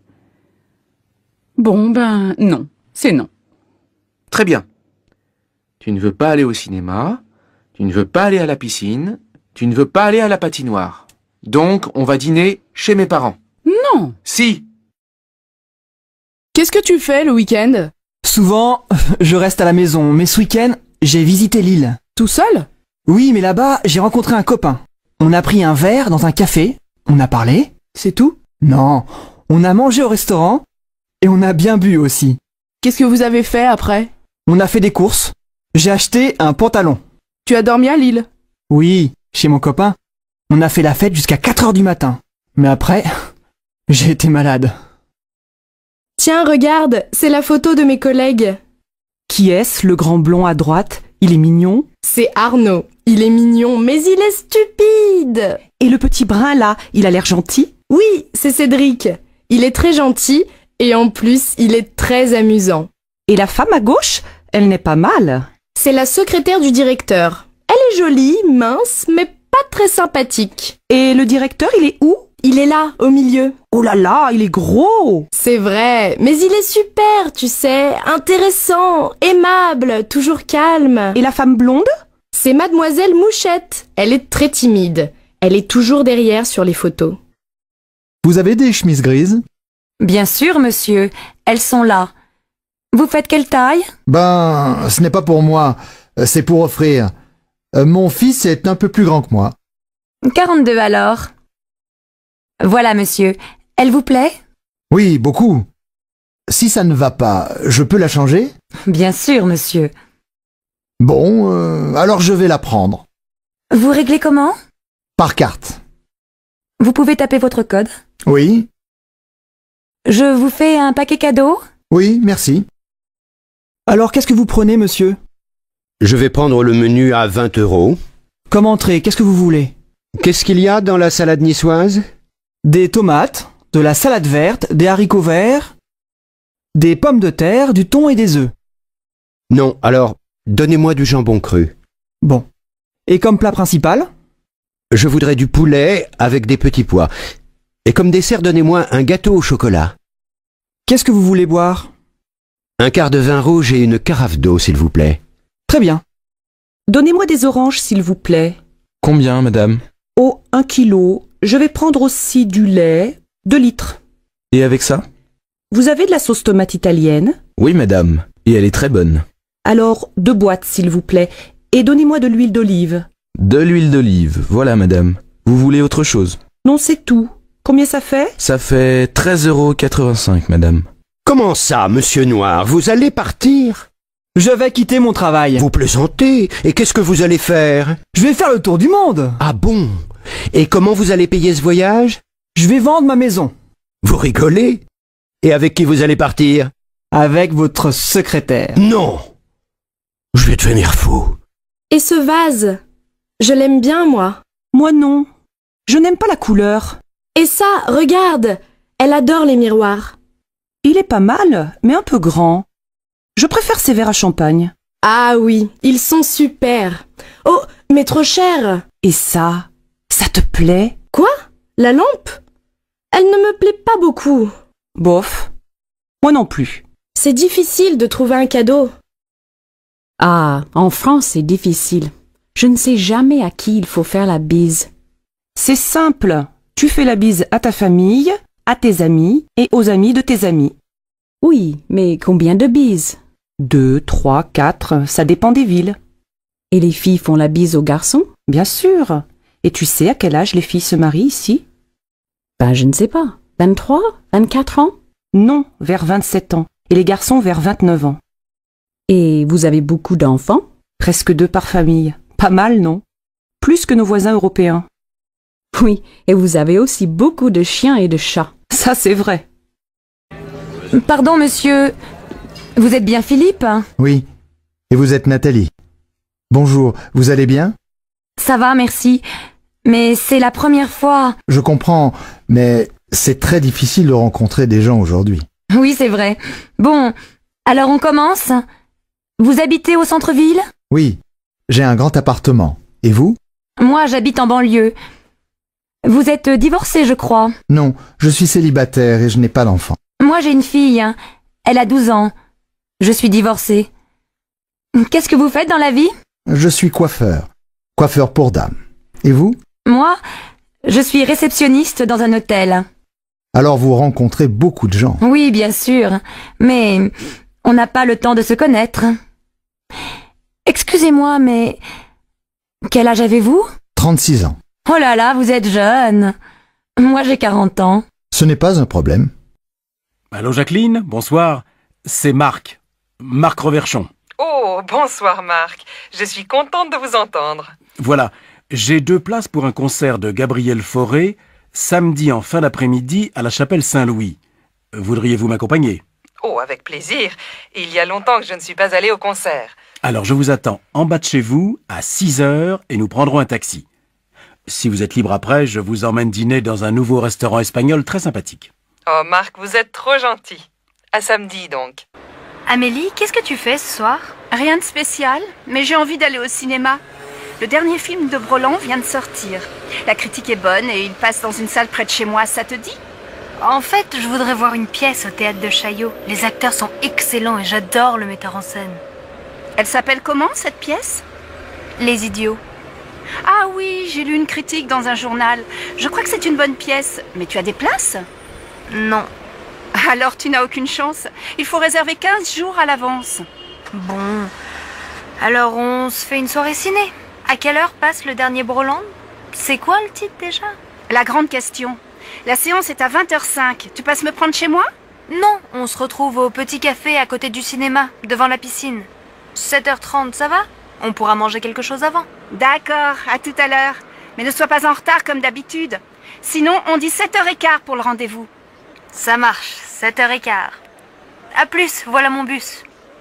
Bon, non, c'est non. Très bien. Tu ne veux pas aller au cinéma, tu ne veux pas aller à la piscine, tu ne veux pas aller à la patinoire. Donc, on va dîner chez mes parents. Non. Si. Qu'est-ce que tu fais le week-end? Souvent, je reste à la maison, mais ce week-end, j'ai visité l'île. Tout seul? Oui, mais là-bas, j'ai rencontré un copain. On a pris un verre dans un café, on a parlé. C'est tout? Non, on a mangé au restaurant et on a bien bu aussi. Qu'est-ce que vous avez fait après? On a fait des courses. J'ai acheté un pantalon. Tu as dormi à Lille? Oui, chez mon copain. On a fait la fête jusqu'à 4 heures du matin. Mais après, j'ai été malade. Tiens, regarde, c'est la photo de mes collègues. Qui est-ce, le grand blond à droite? Il est mignon. C'est Arnaud. Il est mignon, mais il est stupide. Et le petit brun là, il a l'air gentil? Oui, c'est Cédric. Il est très gentil et en plus, il est très amusant. Et la femme à gauche, elle n'est pas mal. C'est la secrétaire du directeur. Elle est jolie, mince, mais pas très sympathique. Et le directeur, il est où? Il est là, au milieu. Oh là là, il est gros. C'est vrai, mais il est super, tu sais, intéressant, aimable, toujours calme. Et la femme blonde? C'est Mademoiselle Mouchette. Elle est très timide. Elle est toujours derrière sur les photos. Vous avez des chemises grises? Bien sûr, monsieur. Elles sont là. Vous faites quelle taille? Ce n'est pas pour moi. C'est pour offrir. Mon fils est un peu plus grand que moi. 42 alors. Voilà, monsieur. Elle vous plaît? Oui, beaucoup. Si ça ne va pas, je peux la changer? Bien sûr, monsieur. Bon, alors je vais la prendre. Vous réglez comment? Par carte. Vous pouvez taper votre code? Oui. Je vous fais un paquet cadeau? Oui, merci. Alors, qu'est-ce que vous prenez, monsieur? Je vais prendre le menu à 20 €. Comme entrée, qu'est-ce que vous voulez? Qu'est-ce qu'il y a dans la salade niçoise? Des tomates, de la salade verte, des haricots verts, des pommes de terre, du thon et des œufs. Non, alors, donnez-moi du jambon cru. Bon. Et comme plat principal? Je voudrais du poulet avec des petits pois. Et comme dessert, donnez-moi un gâteau au chocolat. Qu'est-ce que vous voulez boire? Un quart de vin rouge et une carafe d'eau, s'il vous plaît. Très bien. Donnez-moi des oranges, s'il vous plaît. Combien, madame? Oh, 1 kilo. Je vais prendre aussi du lait, 2 litres. Et avec ça? Vous avez de la sauce tomate italienne? Oui, madame. Et elle est très bonne. Alors, 2 boîtes, s'il vous plaît. Et donnez-moi de l'huile d'olive. De l'huile d'olive, voilà, madame. Vous voulez autre chose? Non, c'est tout. Combien ça fait? Ça fait 13,85 €, madame. Comment ça, monsieur Noir? Vous allez partir? Je vais quitter mon travail. Vous plaisantez? Et qu'est-ce que vous allez faire? Je vais faire le tour du monde. Ah bon? Et comment vous allez payer ce voyage? Je vais vendre ma maison. Vous rigolez? Et avec qui vous allez partir? Avec votre secrétaire. Non! Je vais devenir fou. Et ce vase? Je l'aime bien, moi. Moi non. Je n'aime pas la couleur. Et ça, regarde! Elle adore les miroirs. Il est pas mal, mais un peu grand. Je préfère ces verres à champagne. Ah oui, ils sont super. Oh, mais trop cher. Et ça te plaît? Quoi? La lampe? Elle ne me plaît pas beaucoup. Bof. Moi non plus. C'est difficile de trouver un cadeau. Ah, en France, c'est difficile. Je ne sais jamais à qui il faut faire la bise. C'est simple. Tu fais la bise à ta famille, à tes amis et aux amis de tes amis. Oui, mais combien de bises? 2, 3, 4, ça dépend des villes. Et les filles font la bise aux garçons? Bien sûr. Et tu sais à quel âge les filles se marient ici? Ben, je ne sais pas. 23? 24 ans? Non, vers 27 ans. Et les garçons vers 29 ans. Et vous avez beaucoup d'enfants? Presque 2 par famille. Pas mal, non? Plus que nos voisins européens. Oui, et vous avez aussi beaucoup de chiens et de chats. Ça, c'est vrai. Pardon, monsieur. Vous êtes bien Philippe? Oui. Et vous êtes Nathalie. Bonjour, vous allez bien? Ça va, merci. Mais c'est la première fois... Je comprends, mais c'est très difficile de rencontrer des gens aujourd'hui. Oui, c'est vrai. Bon, alors on commence? Vous habitez au centre-ville? Oui, j'ai un grand appartement. Et vous? Moi, j'habite en banlieue. Vous êtes divorcé, je crois. Non, je suis célibataire et je n'ai pas d'enfant. Moi, j'ai une fille. Elle a 12 ans. Je suis divorcée. Qu'est-ce que vous faites dans la vie? Je suis coiffeur. Coiffeur pour dames. Et vous? Moi, je suis réceptionniste dans un hôtel. Alors vous rencontrez beaucoup de gens. Oui, bien sûr. Mais on n'a pas le temps de se connaître. Excusez-moi, mais... Quel âge avez-vous? 36 ans. Oh là là, vous êtes jeune. Moi, j'ai 40 ans. Ce n'est pas un problème. Allô Jacqueline, bonsoir. C'est Marc. Marc Reverchon. Oh, bonsoir Marc. Je suis contente de vous entendre. Voilà, j'ai 2 places pour un concert de Gabriel Fauré, samedi en fin d'après-midi à la chapelle Saint-Louis. Voudriez-vous m'accompagner? Oh, avec plaisir. Il y a longtemps que je ne suis pas allée au concert. Alors je vous attends en bas de chez vous à 6 heures et nous prendrons un taxi. Si vous êtes libre après, je vous emmène dîner dans un nouveau restaurant espagnol très sympathique. Oh Marc, vous êtes trop gentil. À samedi donc. Amélie, qu'est-ce que tu fais ce soir? Rien de spécial, mais j'ai envie d'aller au cinéma. Le dernier film de Broland vient de sortir. La critique est bonne et il passe dans une salle près de chez moi, ça te dit? En fait, je voudrais voir une pièce au théâtre de Chaillot. Les acteurs sont excellents et j'adore le metteur en scène. Elle s'appelle comment, cette pièce? Les Idiots. Ah oui, j'ai lu une critique dans un journal. Je crois que c'est une bonne pièce. Mais tu as des places? Non. Alors tu n'as aucune chance. Il faut réserver 15 jours à l'avance. Bon. Alors on se fait une soirée ciné. À quelle heure passe le dernier Broland? C'est quoi le titre déjà? La grande question. La séance est à 20h05. Tu passes me prendre chez moi? Non, on se retrouve au petit café à côté du cinéma, devant la piscine. 7h30, ça va? On pourra manger quelque chose avant. D'accord, à tout à l'heure. Mais ne sois pas en retard comme d'habitude. Sinon, on dit 7h15 pour le rendez-vous. Ça marche, 7h15. À plus, voilà mon bus.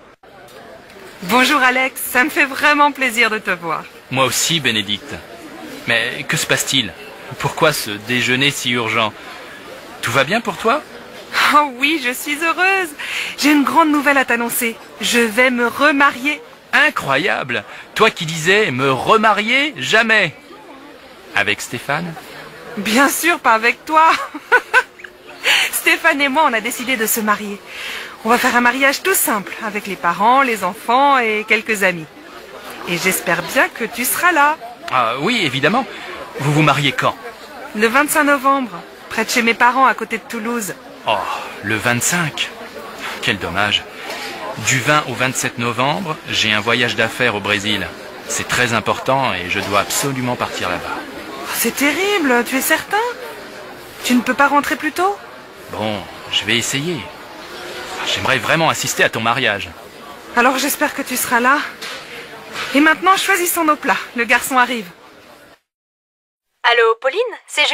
Bonjour Alex, ça me fait vraiment plaisir de te voir. Moi aussi, Bénédicte. Mais que se passe-t-il? Pourquoi ce déjeuner si urgent? Tout va bien pour toi? Oh oui, je suis heureuse. J'ai une grande nouvelle à t'annoncer. Je vais me remarier. Incroyable! Toi qui disais me remarier jamais. Avec Stéphane? Bien sûr, pas avec toi. Stéphane et moi, on a décidé de se marier. On va faire un mariage tout simple, avec les parents, les enfants et quelques amis. Et j'espère bien que tu seras là. Ah oui, évidemment. Vous vous mariez quand? Le 25 novembre, près de chez mes parents, à côté de Toulouse. Oh, le 25. Quel dommage. Du 20 au 27 novembre, j'ai un voyage d'affaires au Brésil. C'est très important et je dois absolument partir là-bas. C'est terrible, tu es certain? Tu ne peux pas rentrer plus tôt? Bon, je vais essayer. J'aimerais vraiment assister à ton mariage. Alors j'espère que tu seras là. Et maintenant, choisissons nos plats. Le garçon arrive. Allô, Pauline? C'est Julie.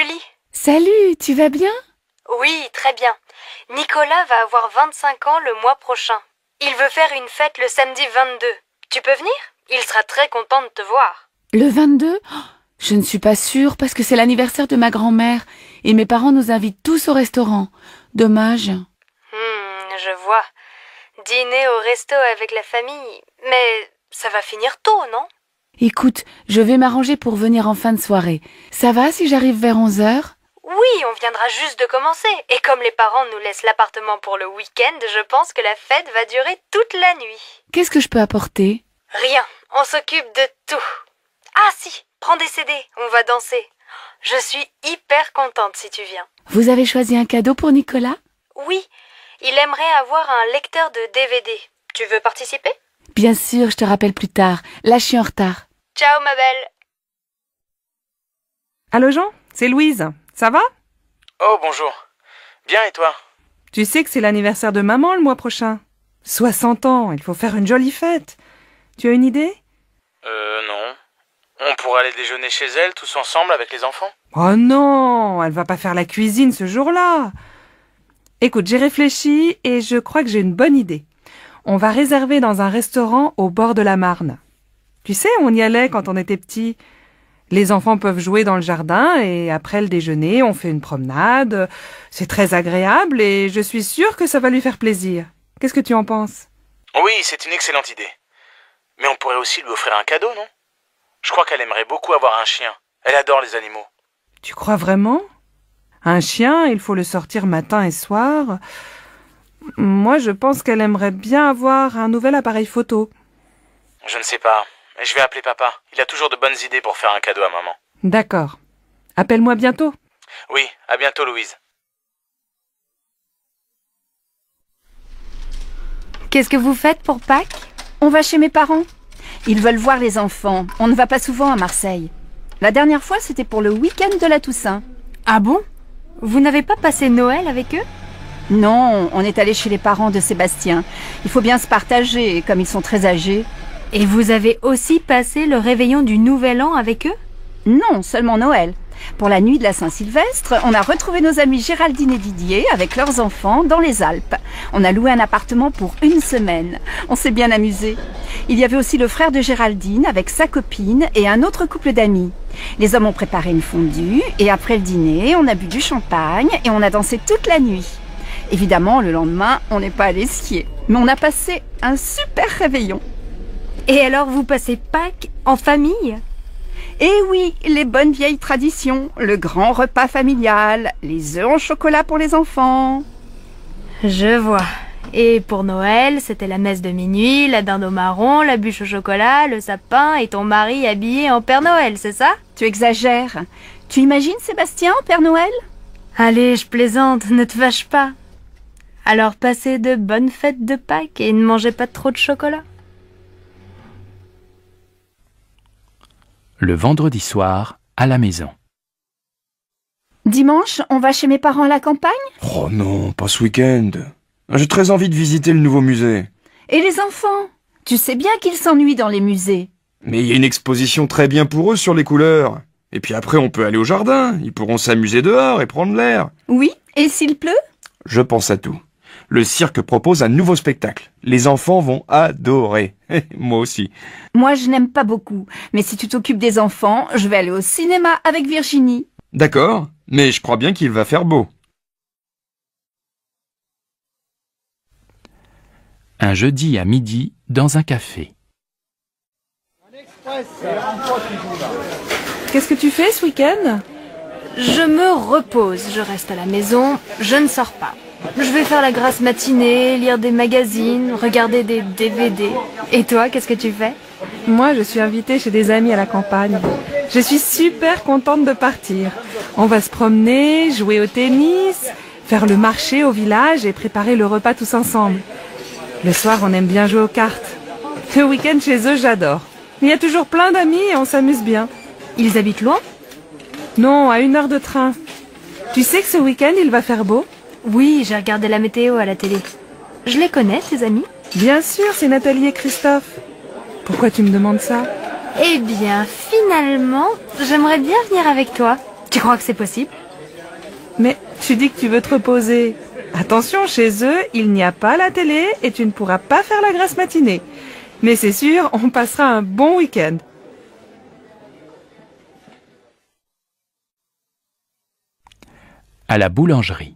Salut, tu vas bien? Oui, très bien. Nicolas va avoir 25 ans le mois prochain. Il veut faire une fête le samedi 22. Tu peux venir? Il sera très content de te voir. Le 22? Oh, je ne suis pas sûre parce que c'est l'anniversaire de ma grand-mère et mes parents nous invitent tous au restaurant. Dommage. Je vois. Dîner au resto avec la famille. Mais ça va finir tôt, non? Écoute, je vais m'arranger pour venir en fin de soirée. Ça va si j'arrive vers 11h? Oui, on viendra juste de commencer. Et comme les parents nous laissent l'appartement pour le week-end, je pense que la fête va durer toute la nuit. Qu'est-ce que je peux apporter? Rien, on s'occupe de tout. Ah si, prends des CD, on va danser. Je suis hyper contente si tu viens. Vous avez choisi un cadeau pour Nicolas? Oui, il aimerait avoir un lecteur de DVD. Tu veux participer? Bien sûr, je te rappelle plus tard. Là, je suis en retard. Ciao ma belle. Allô Jean, c'est Louise. Ça va? Oh, bonjour. Bien, et toi? Tu sais que c'est l'anniversaire de maman le mois prochain. 60 ans, il faut faire une jolie fête. Tu as une idée? Non. On pourrait aller déjeuner chez elle, tous ensemble, avec les enfants? Oh non, elle va pas faire la cuisine ce jour-là. Écoute, j'ai réfléchi et je crois que j'ai une bonne idée. On va réserver dans un restaurant au bord de la Marne. Tu sais, on y allait quand on était petits. Les enfants peuvent jouer dans le jardin et après le déjeuner, on fait une promenade. C'est très agréable et je suis sûre que ça va lui faire plaisir. Qu'est-ce que tu en penses? Oui, c'est une excellente idée. Mais on pourrait aussi lui offrir un cadeau, non? Je crois qu'elle aimerait beaucoup avoir un chien. Elle adore les animaux. Tu crois vraiment? Un chien, il faut le sortir matin et soir. Moi, je pense qu'elle aimerait bien avoir un nouvel appareil photo. Je ne sais pas. Je vais appeler papa. Il a toujours de bonnes idées pour faire un cadeau à maman. D'accord. Appelle-moi bientôt. Oui, à bientôt, Louise. Qu'est-ce que vous faites pour Pâques? On va chez mes parents. Ils veulent voir les enfants. On ne va pas souvent à Marseille. La dernière fois, c'était pour le week-end de la Toussaint. Ah bon? Vous n'avez pas passé Noël avec eux? Non, on est allé chez les parents de Sébastien. Il faut bien se partager, comme ils sont très âgés. Et vous avez aussi passé le réveillon du Nouvel An avec eux? Non, seulement Noël. Pour la nuit de la Saint-Sylvestre, on a retrouvé nos amis Géraldine et Didier avec leurs enfants dans les Alpes. On a loué un appartement pour une semaine. On s'est bien amusé. Il y avait aussi le frère de Géraldine avec sa copine et un autre couple d'amis. Les hommes ont préparé une fondue et après le dîner, on a bu du champagne et on a dansé toute la nuit. Évidemment, le lendemain, on n'est pas allé skier. Mais on a passé un super réveillon. Et alors vous passez Pâques en famille? Eh oui, les bonnes vieilles traditions, le grand repas familial, les œufs en chocolat pour les enfants. Je vois. Et pour Noël, c'était la messe de minuit, la dinde au marron, la bûche au chocolat, le sapin et ton mari habillé en Père Noël, c'est ça? Tu exagères. Tu imagines Sébastien en Père Noël? Allez, je plaisante, ne te fâche pas. Alors passez de bonnes fêtes de Pâques et ne mangez pas trop de chocolat. Le vendredi soir, à la maison. Dimanche, on va chez mes parents à la campagne? Oh non, pas ce week-end. J'ai très envie de visiter le nouveau musée. Et les enfants? Tu sais bien qu'ils s'ennuient dans les musées. Mais il y a une exposition très bien pour eux sur les couleurs. Et puis après, on peut aller au jardin. Ils pourront s'amuser dehors et prendre l'air. Oui, et s'il pleut? Je pense à tout. Le cirque propose un nouveau spectacle. Les enfants vont adorer. Moi aussi. Moi, je n'aime pas beaucoup. Mais si tu t'occupes des enfants, je vais aller au cinéma avec Virginie. D'accord, mais je crois bien qu'il va faire beau. Un jeudi à midi, dans un café. Qu'est-ce que tu fais ce week-end? Je me repose, je reste à la maison, je ne sors pas. Je vais faire la grasse matinée, lire des magazines, regarder des DVD. Et toi, qu'est-ce que tu fais? Moi, je suis invitée chez des amis à la campagne. Je suis super contente de partir. On va se promener, jouer au tennis, faire le marché au village et préparer le repas tous ensemble. Le soir, on aime bien jouer aux cartes. Le week-end chez eux, j'adore. Il y a toujours plein d'amis et on s'amuse bien. Ils habitent loin? Non, à 1 heure de train. Tu sais que ce week-end, il va faire beau? Oui, j'ai regardé la météo à la télé. Je les connais, tes amis? Bien sûr, c'est Nathalie et Christophe. Pourquoi tu me demandes ça? Eh bien, finalement, j'aimerais bien venir avec toi. Tu crois que c'est possible? Mais tu dis que tu veux te reposer. Attention, chez eux, il n'y a pas la télé et tu ne pourras pas faire la grasse matinée. Mais c'est sûr, on passera un bon week-end. À la boulangerie.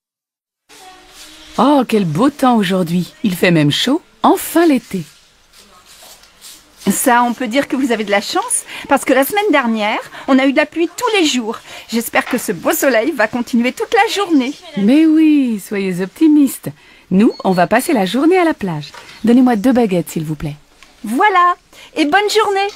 Oh, quel beau temps aujourd'hui. Il fait même chaud. Enfin l'été. Ça, on peut dire que vous avez de la chance, parce que la semaine dernière, on a eu de la pluie tous les jours. J'espère que ce beau soleil va continuer toute la journée. Mais oui, soyez optimistes. Nous, on va passer la journée à la plage. Donnez-moi 2 baguettes, s'il vous plaît. Voilà, et bonne journée.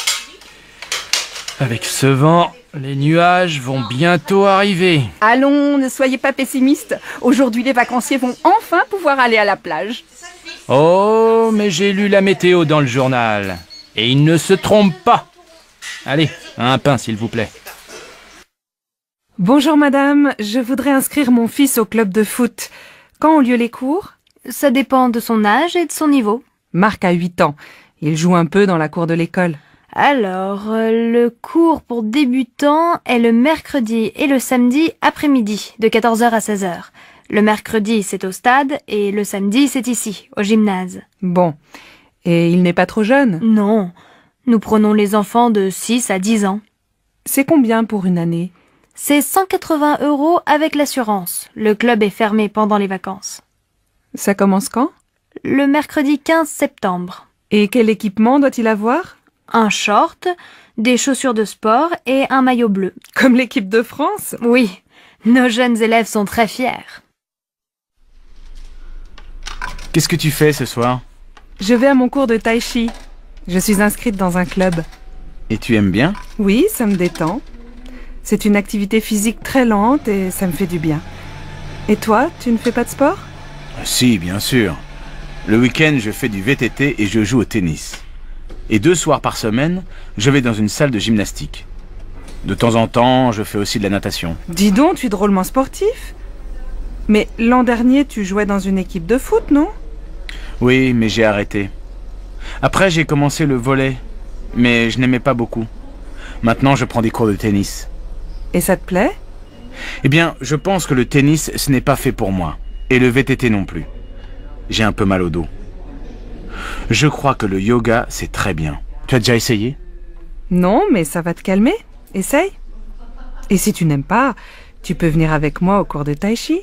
Avec ce vent, les nuages vont bientôt arriver. Allons, ne soyez pas pessimistes. Aujourd'hui, les vacanciers vont enfin pouvoir aller à la plage. Oh, mais j'ai lu la météo dans le journal. Et il ne se trompe pas. Allez, un pain, s'il vous plaît. Bonjour madame, je voudrais inscrire mon fils au club de foot. Quand ont lieu les cours? Ça dépend de son âge et de son niveau. Marc a 8 ans. Il joue un peu dans la cour de l'école. Alors, le cours pour débutants est le mercredi et le samedi après-midi, de 14h à 16h. Le mercredi, c'est au stade, et le samedi, c'est ici, au gymnase. Bon. Et il n'est pas trop jeune? Non. Nous prenons les enfants de 6 à 10 ans. C'est combien pour une année? C'est 180 € avec l'assurance. Le club est fermé pendant les vacances. Ça commence quand? Le mercredi 15 septembre. Et quel équipement doit-il avoir? Un short, des chaussures de sport et un maillot bleu. Comme l'équipe de France? Oui. Nos jeunes élèves sont très fiers. Qu'est-ce que tu fais ce soir? Je vais à mon cours de tai chi. Je suis inscrite dans un club. Et tu aimes bien? Oui, ça me détend. C'est une activité physique très lente et ça me fait du bien. Et toi, tu ne fais pas de sport? Si, bien sûr. Le week-end, je fais du VTT et je joue au tennis. Et 2 soirs par semaine, je vais dans une salle de gymnastique. De temps en temps, je fais aussi de la natation. Dis donc, tu es drôlement sportif. Mais l'an dernier, tu jouais dans une équipe de foot, non? Oui, mais j'ai arrêté. Après, j'ai commencé le volley, mais je n'aimais pas beaucoup. Maintenant, je prends des cours de tennis. Et ça te plaît? Eh bien, je pense que le tennis, ce n'est pas fait pour moi. Et le VTT non plus. J'ai un peu mal au dos. Je crois que le yoga, c'est très bien. Tu as déjà essayé? Non, mais ça va te calmer. Essaye. Et si tu n'aimes pas, tu peux venir avec moi au cours de tai chi.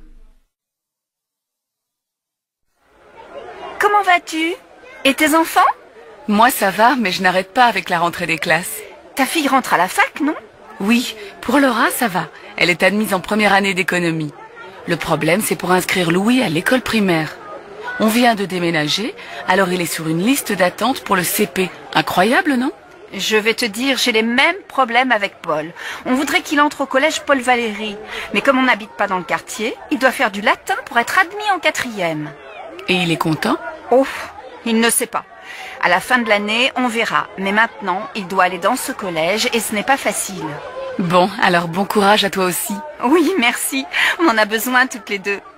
Comment vas-tu? Et tes enfants? Moi, ça va, mais je n'arrête pas avec la rentrée des classes. Ta fille rentre à la fac, non? Oui, pour Laura, ça va. Elle est admise en première année d'économie. Le problème, c'est pour inscrire Louis à l'école primaire. On vient de déménager, alors il est sur une liste d'attente pour le CP. Incroyable, non? Je vais te dire, j'ai les mêmes problèmes avec Paul. On voudrait qu'il entre au collège Paul Valéry. Mais comme on n'habite pas dans le quartier, il doit faire du latin pour être admis en 4e. Et il est content? Oh, il ne sait pas. À la fin de l'année, on verra. Mais maintenant, il doit aller dans ce collège et ce n'est pas facile. Bon, alors bon courage à toi aussi. Oui, merci. On en a besoin toutes les deux.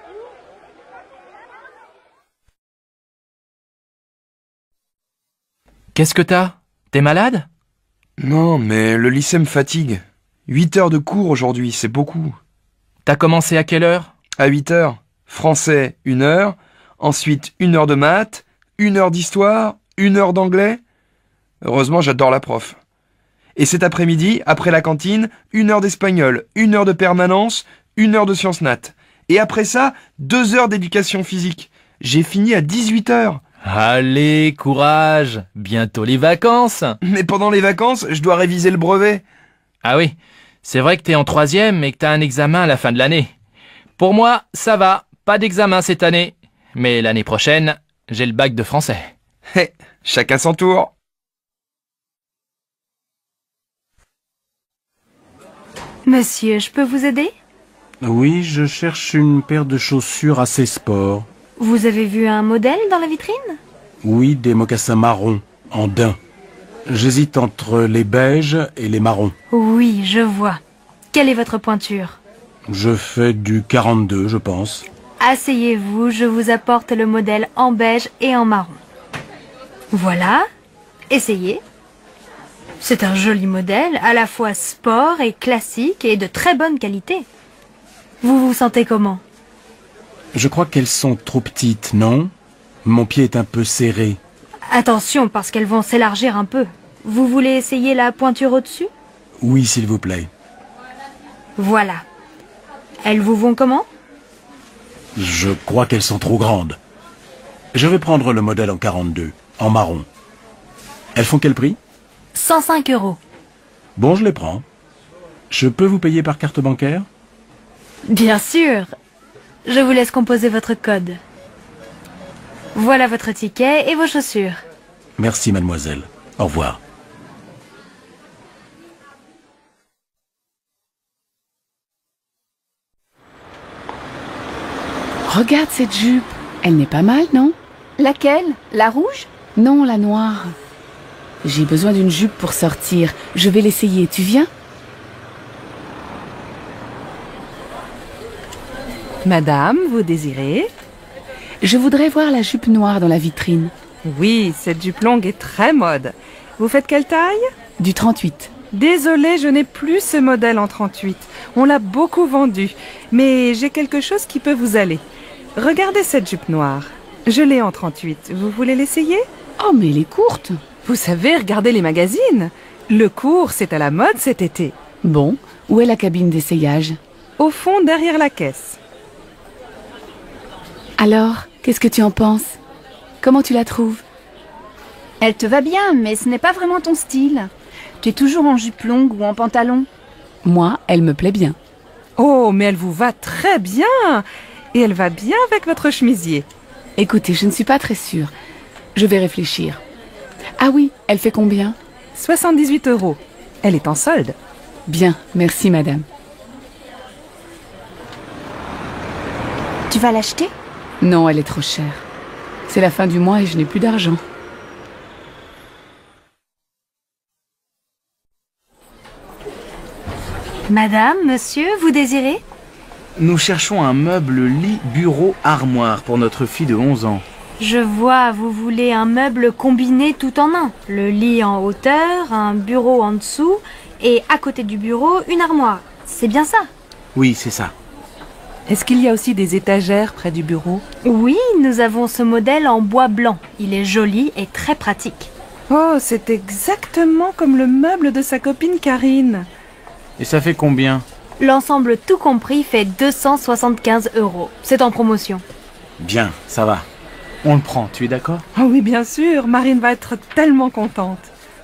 Qu'est-ce que t'as? T'es malade? Non, mais le lycée me fatigue. 8 heures de cours aujourd'hui, c'est beaucoup. T'as commencé à quelle heure? À 8 heures. Français, 1 heure. Ensuite, 1 heure de maths, 1 heure d'histoire, 1 heure d'anglais. Heureusement, j'adore la prof. Et cet après-midi, après la cantine, 1 heure d'espagnol, 1 heure de permanence, 1 heure de sciences nat. Et après ça, 2 heures d'éducation physique. J'ai fini à 18 heures. Allez, courage, bientôt les vacances. Mais pendant les vacances, je dois réviser le brevet. Ah oui, c'est vrai que t'es en 3e et que t'as un examen à la fin de l'année. Pour moi, ça va, pas d'examen cette année. Mais l'année prochaine, j'ai le bac de français. Hé, chacun son tour. Monsieur, je peux vous aider? Oui, je cherche une paire de chaussures assez sport. Vous avez vu un modèle dans la vitrine? Oui, des mocassins marrons, en daim. J'hésite entre les beiges et les marrons. Oui, je vois. Quelle est votre pointure? Je fais du 42, je pense. Asseyez-vous, je vous apporte le modèle en beige et en marron. Voilà. Essayez. C'est un joli modèle, à la fois sport et classique et de très bonne qualité. Vous vous sentez comment? Je crois qu'elles sont trop petites, non? Mon pied est un peu serré. Attention, parce qu'elles vont s'élargir un peu. Vous voulez essayer la pointure au-dessus? Oui, s'il vous plaît. Voilà. Elles vous vont comment? Je crois qu'elles sont trop grandes. Je vais prendre le modèle en 42, en marron. Elles font quel prix? 105 €. Bon, je les prends. Je peux vous payer par carte bancaire? Bien sûr. Je vous laisse composer votre code. Voilà votre ticket et vos chaussures. Merci, mademoiselle. Au revoir. Regarde cette jupe. Elle n'est pas mal, non? Laquelle? La rouge? Non, la noire. J'ai besoin d'une jupe pour sortir. Je vais l'essayer. Tu viens? Madame, vous désirez? Je voudrais voir la jupe noire dans la vitrine. Oui, cette jupe longue est très mode. Vous faites quelle taille? Du 38. Désolée, je n'ai plus ce modèle en 38. On l'a beaucoup vendu. Mais j'ai quelque chose qui peut vous aller. Regardez cette jupe noire. Je l'ai en 38. Vous voulez l'essayer? Oh, mais elle est courte. Vous savez, regardez les magazines. Le court, c'est à la mode cet été. Bon, où est la cabine d'essayage? Au fond, derrière la caisse. Alors, qu'est-ce que tu en penses? Comment tu la trouves? Elle te va bien, mais ce n'est pas vraiment ton style. Tu es toujours en jupe longue ou en pantalon. Moi, elle me plaît bien. Oh, mais elle vous va très bien. Et elle va bien avec votre chemisier. Écoutez, je ne suis pas très sûre. Je vais réfléchir. Ah oui, elle fait combien? 78 €. Elle est en solde. Bien, merci madame. Tu vas l'acheter? Non, elle est trop chère. C'est la fin du mois et je n'ai plus d'argent. Madame, monsieur, vous désirez? Nous cherchons un meuble lit, bureau, armoire pour notre fille de 11 ans. Je vois, vous voulez un meuble combiné tout en un. Le lit en hauteur, un bureau en dessous et à côté du bureau, une armoire. C'est bien ça? Oui, c'est ça. Est-ce qu'il y a aussi des étagères près du bureau? Oui, nous avons ce modèle en bois blanc. Il est joli et très pratique. Oh, c'est exactement comme le meuble de sa copine Karine. Et ça fait combien? L'ensemble tout compris fait 275 €. C'est en promotion. Bien, ça va. On le prend, tu es d'accord? Oh oui, bien sûr, Marine va être tellement contente.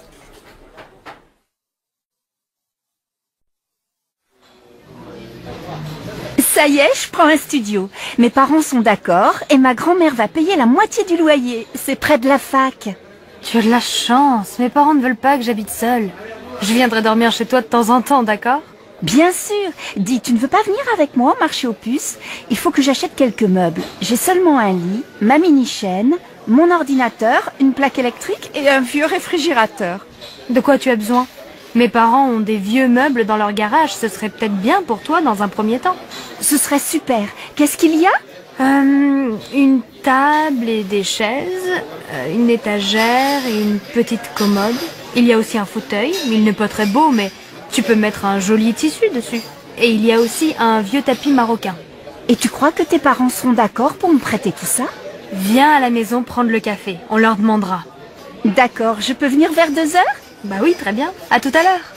Ça y est, je prends un studio. Mes parents sont d'accord et ma grand-mère va payer la moitié du loyer. C'est près de la fac. Tu as de la chance. Mes parents ne veulent pas que j'habite seule. Je viendrai dormir chez toi de temps en temps, d'accord? Bien sûr. Dis, tu ne veux pas venir avec moi au marché aux puces? Il faut que j'achète quelques meubles. J'ai seulement un lit, ma mini-chaîne, mon ordinateur, une plaque électrique et un vieux réfrigérateur. De quoi tu as besoin? Mes parents ont des vieux meubles dans leur garage. Ce serait peut-être bien pour toi dans un premier temps. Ce serait super. Qu'est-ce qu'il y a? Une table et des chaises, une étagère et une petite commode. Il y a aussi un fauteuil, il n'est pas très beau, mais tu peux mettre un joli tissu dessus. Et il y a aussi un vieux tapis marocain. Et tu crois que tes parents seront d'accord pour me prêter tout ça? Viens à la maison prendre le café, on leur demandera. D'accord, je peux venir vers 2 heures? Bah oui, très bien. À tout à l'heure.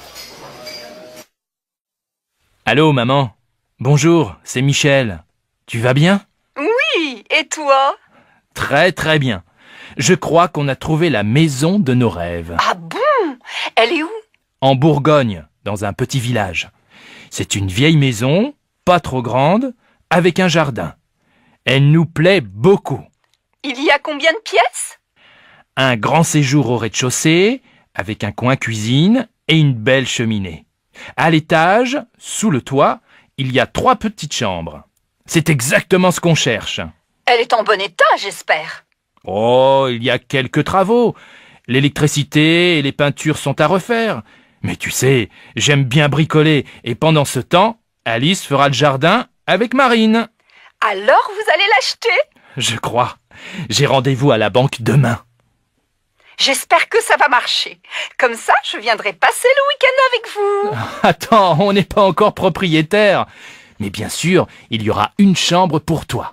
Allô, maman. Bonjour, c'est Michel. Tu vas bien? Oui, et toi? Très très bien. Je crois qu'on a trouvé la maison de nos rêves. Ah bon? Elle est où? En Bourgogne, dans un petit village. C'est une vieille maison, pas trop grande, avec un jardin. Elle nous plaît beaucoup. Il y a combien de pièces? Un grand séjour au rez-de-chaussée, avec un coin cuisine et une belle cheminée. À l'étage, sous le toit, il y a 3 petites chambres. C'est exactement ce qu'on cherche. Elle est en bon état, j'espère. Oh, il y a quelques travaux. L'électricité et les peintures sont à refaire. Mais tu sais, j'aime bien bricoler et pendant ce temps, Alice fera le jardin avec Marine. Alors vous allez l'acheter? Je crois. J'ai rendez-vous à la banque demain. J'espère que ça va marcher. Comme ça, je viendrai passer le week-end avec vous. Attends, on n'est pas encore propriétaire. Mais bien sûr, il y aura une chambre pour toi.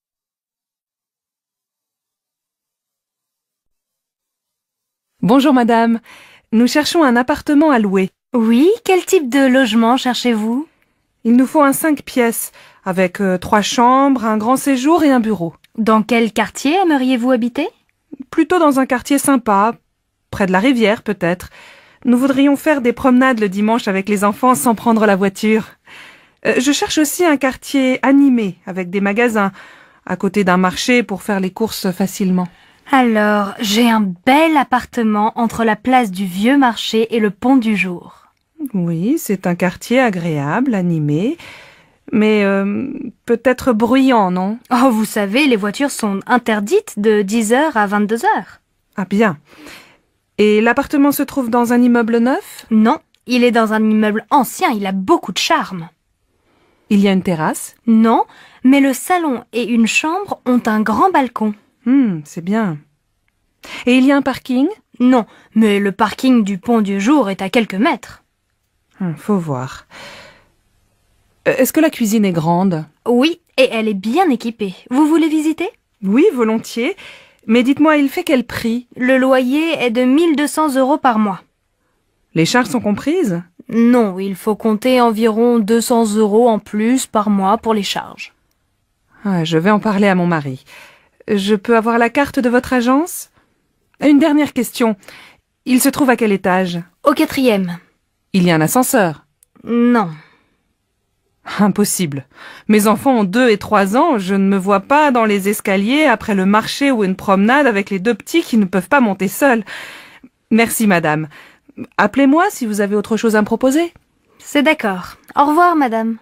Bonjour madame, nous cherchons un appartement à louer. Oui, quel type de logement cherchez-vous? Il nous faut un 5 pièces, avec 3 chambres, un grand séjour et un bureau. Dans quel quartier aimeriez-vous habiter? Plutôt dans un quartier sympa, près de la rivière peut-être. Nous voudrions faire des promenades le dimanche avec les enfants sans prendre la voiture. Je cherche aussi un quartier animé, avec des magasins, à côté d'un marché pour faire les courses facilement. Alors, j'ai un bel appartement entre la place du Vieux Marché et le Pont du Jour. Oui, c'est un quartier agréable, animé, mais peut-être bruyant, non? Oh, vous savez, les voitures sont interdites de 10h à 22h. Ah bien. Et l'appartement se trouve dans un immeuble neuf? Non, il est dans un immeuble ancien, il a beaucoup de charme. Il y a une terrasse? Non, mais le salon et une chambre ont un grand balcon. C'est bien. Et il y a un parking? Non, mais le parking du Pont du Jour est à quelques mètres. Faut voir. Est-ce que la cuisine est grande? Oui, et elle est bien équipée. Vous voulez visiter? Oui, volontiers. Mais dites-moi, il fait quel prix? Le loyer est de 1200 € par mois. Les charges sont comprises? Non, il faut compter environ 200 € en plus par mois pour les charges. Je vais en parler à mon mari. Je peux avoir la carte de votre agence? Une dernière question. Il se trouve à quel étage? Au 4e. Il y a un ascenseur? Non. Impossible. Mes enfants ont 2 et 3 ans, je ne me vois pas dans les escaliers après le marché ou une promenade avec les 2 petits qui ne peuvent pas monter seuls. Merci madame. Appelez-moi si vous avez autre chose à me proposer. C'est d'accord. Au revoir madame.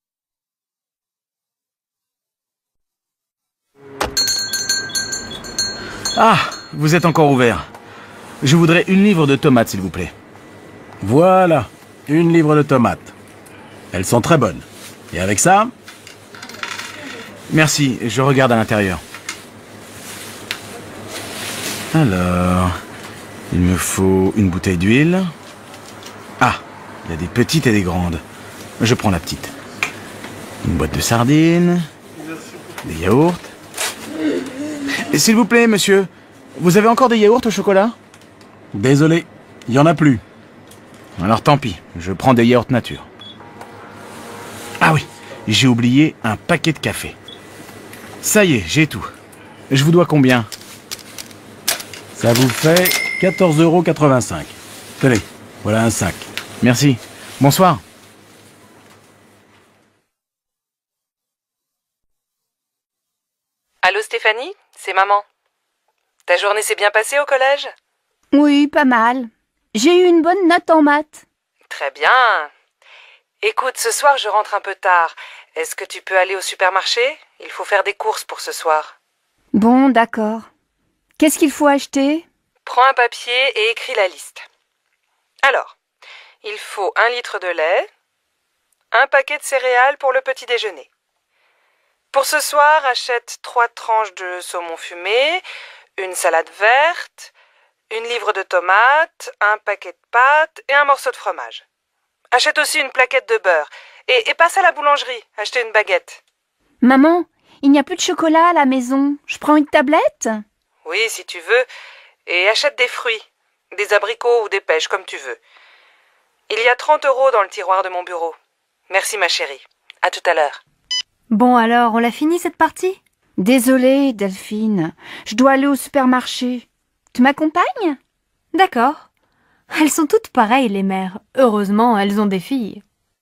Ah, vous êtes encore ouvert. Je voudrais 1 livre de tomates, s'il vous plaît. Voilà, 1 livre de tomates. Elles sont très bonnes. Et avec ça? Merci, je regarde à l'intérieur. Alors, il me faut une bouteille d'huile. Ah, il y a des petites et des grandes. Je prends la petite. Une boîte de sardines. Des yaourts. Et s'il vous plaît, monsieur, vous avez encore des yaourts au chocolat? Désolé, il n'y en a plus. Alors tant pis, je prends des yaourts nature. Ah oui, j'ai oublié un paquet de café. Ça y est, j'ai tout. Je vous dois combien? Ça vous fait 14,85 €. Tenez, voilà un sac. Merci. Bonsoir. Allô Stéphanie, c'est maman. Ta journée s'est bien passée au collège? Oui, pas mal. J'ai eu une bonne note en maths. Très bien. Écoute, ce soir je rentre un peu tard. Est-ce que tu peux aller au supermarché? Il faut faire des courses pour ce soir. Bon, d'accord. Qu'est-ce qu'il faut acheter? Prends un papier et écris la liste. Alors, il faut 1 litre de lait, un paquet de céréales pour le petit déjeuner. Pour ce soir, achète 3 tranches de saumon fumé, une salade verte, 1 livre de tomates, un paquet de pâtes et un morceau de fromage. Achète aussi une plaquette de beurre et passe à la boulangerie, acheter une baguette. Maman, il n'y a plus de chocolat à la maison. Je prends une tablette? Oui, si tu veux. Et achète des fruits, des abricots ou des pêches, comme tu veux. Il y a 30 € dans le tiroir de mon bureau. Merci ma chérie. À tout à l'heure. Bon alors, on l'a fini cette partie? Désolée, Delphine. Je dois aller au supermarché. Tu m'accompagnes? D'accord. Elles sont toutes pareilles, les mères. Heureusement, elles ont des filles.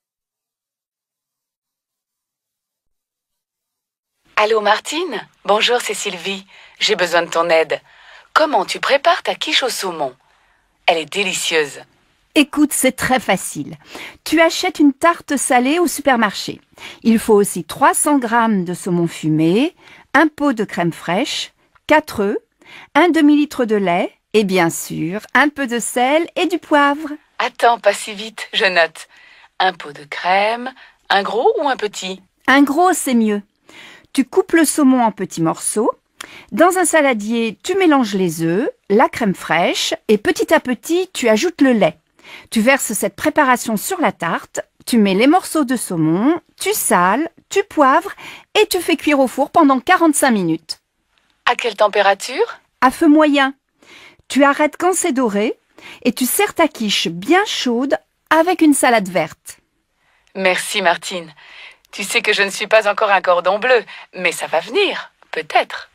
Allô Martine? Bonjour, c'est Sylvie. J'ai besoin de ton aide. Comment tu prépares ta quiche au saumon? Elle est délicieuse. Écoute, c'est très facile. Tu achètes une tarte salée au supermarché. Il faut aussi 300 g de saumon fumé, un pot de crème fraîche, 4 œufs, un demi-litre de lait et bien sûr un peu de sel et du poivre. Attends, pas si vite, je note. Un pot de crème, un gros ou un petit? Un gros, c'est mieux. Tu coupes le saumon en petits morceaux, Dans un saladier, tu mélanges les œufs, la crème fraîche et petit à petit, tu ajoutes le lait. Tu verses cette préparation sur la tarte, tu mets les morceaux de saumon, tu sales, tu poivres et tu fais cuire au four pendant 45 minutes. À quelle température? À feu moyen. Tu arrêtes quand c'est doré et tu sers ta quiche bien chaude avec une salade verte. Merci Martine. Tu sais que je ne suis pas encore un cordon bleu, mais ça va venir, peut-être.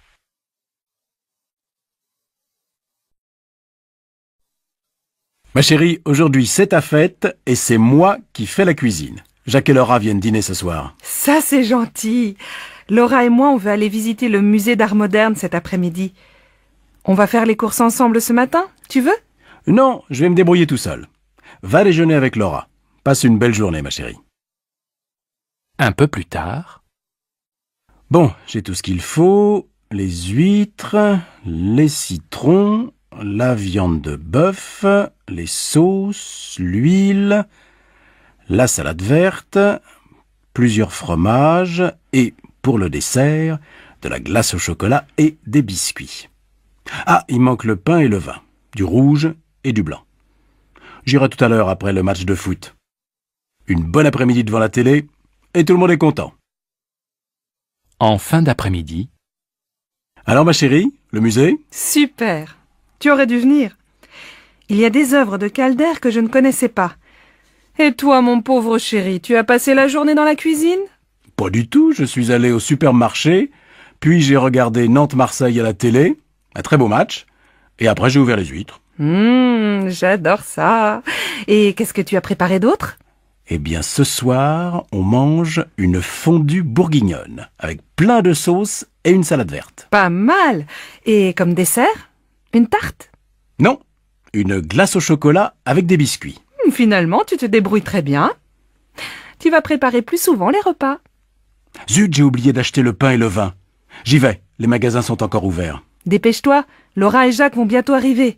Ma chérie, aujourd'hui c'est ta fête et c'est moi qui fais la cuisine. Jacques et Laura viennent dîner ce soir. Ça, c'est gentil. Laura et moi, on veut aller visiter le musée d'art moderne cet après-midi. On va faire les courses ensemble ce matin, tu veux? Non, je vais me débrouiller tout seul. Va déjeuner avec Laura. Passe une belle journée, ma chérie. Un peu plus tard. Bon, j'ai tout ce qu'il faut. Les huîtres, les citrons, la viande de bœuf, les sauces, l'huile, la salade verte, plusieurs fromages et, pour le dessert, de la glace au chocolat et des biscuits. Ah, il manque le pain et le vin, du rouge et du blanc. J'irai tout à l'heure après le match de foot. Une bonne après-midi devant la télé et tout le monde est content. En fin d'après-midi. Alors ma chérie, le musée? Super. Tu aurais dû venir. Il y a des œuvres de Calder que je ne connaissais pas. Et toi, mon pauvre chéri, tu as passé la journée dans la cuisine? Pas du tout, je suis allé au supermarché, puis j'ai regardé Nantes-Marseille à la télé, un très beau match, et après j'ai ouvert les huîtres. J'adore ça. Et qu'est-ce que tu as préparé d'autre? Eh bien, ce soir, on mange une fondue bourguignonne, avec plein de sauces et une salade verte. Pas mal. Et comme dessert? Une tarte? Non, une glace au chocolat avec des biscuits. Finalement, tu te débrouilles très bien. Tu vas préparer plus souvent les repas. Zut, j'ai oublié d'acheter le pain et le vin. J'y vais, les magasins sont encore ouverts. Dépêche-toi, Laura et Jacques vont bientôt arriver.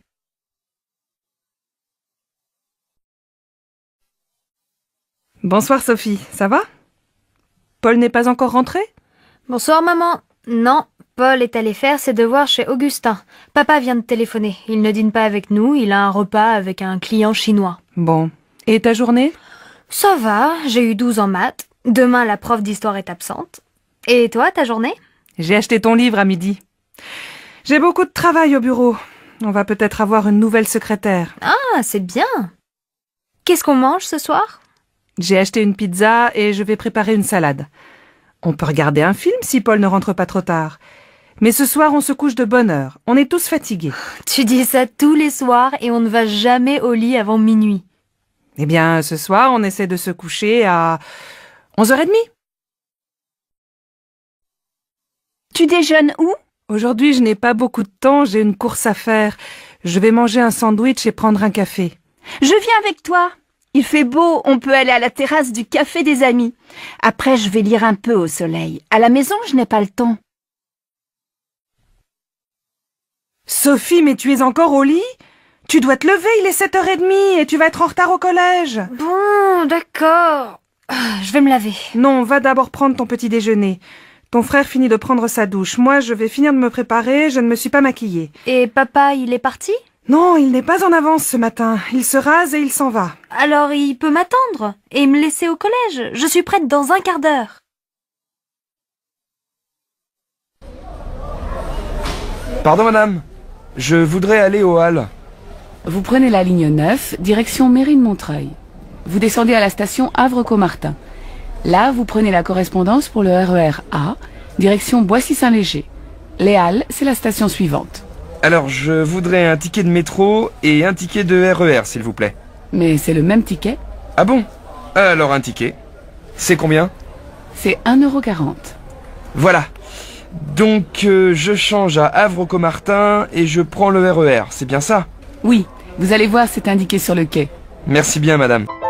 Bonsoir Sophie, ça va? Paul n'est pas encore rentré? Bonsoir maman. Non, Paul est allé faire ses devoirs chez Augustin. Papa vient de téléphoner. Il ne dîne pas avec nous, il a un repas avec un client chinois. Bon. Et ta journée? Ça va, j'ai eu 12 en maths. Demain, la prof d'histoire est absente. Et toi, ta journée? J'ai acheté ton livre à midi. J'ai beaucoup de travail au bureau. On va peut-être avoir une nouvelle secrétaire. Ah, c'est bien. Qu'est-ce qu'on mange ce soir? J'ai acheté une pizza et je vais préparer une salade. On peut regarder un film si Paul ne rentre pas trop tard. Mais ce soir, on se couche de bonne heure. On est tous fatigués. Tu dis ça tous les soirs et on ne va jamais au lit avant minuit. Eh bien, ce soir, on essaie de se coucher à 11h30. Tu déjeunes où? Aujourd'hui, je n'ai pas beaucoup de temps, j'ai une course à faire. Je vais manger un sandwich et prendre un café. Je viens avec toi. Il fait beau, on peut aller à la terrasse du café des amis. Après, je vais lire un peu au soleil. À la maison, je n'ai pas le temps. Sophie, mais tu es encore au lit? Tu dois te lever, il est 7h30 et tu vas être en retard au collège. Bon, d'accord. Je vais me laver. Non, va d'abord prendre ton petit déjeuner. Ton frère finit de prendre sa douche. Moi, je vais finir de me préparer, je ne me suis pas maquillée. Et papa, il est parti? Non, il n'est pas en avance ce matin. Il se rase et il s'en va. Alors il peut m'attendre et me laisser au collège. Je suis prête dans un quart d'heure. Pardon madame, je voudrais aller au Halles. Vous prenez la ligne 9, direction mairie de Montreuil. Vous descendez à la station Havre-Caumartin. Là, vous prenez la correspondance pour le RER A, direction Boissy-Saint-Léger. Les Halles, c'est la station suivante. Alors, je voudrais un ticket de métro et un ticket de RER, s'il vous plaît. Mais c'est le même ticket. Ah bon? Alors un ticket. C'est combien? C'est 1,40 €. Voilà. Donc, je change à Havre-Caumartin et je prends le RER, c'est bien ça? Oui, vous allez voir, c'est indiqué sur le quai. Merci bien, madame.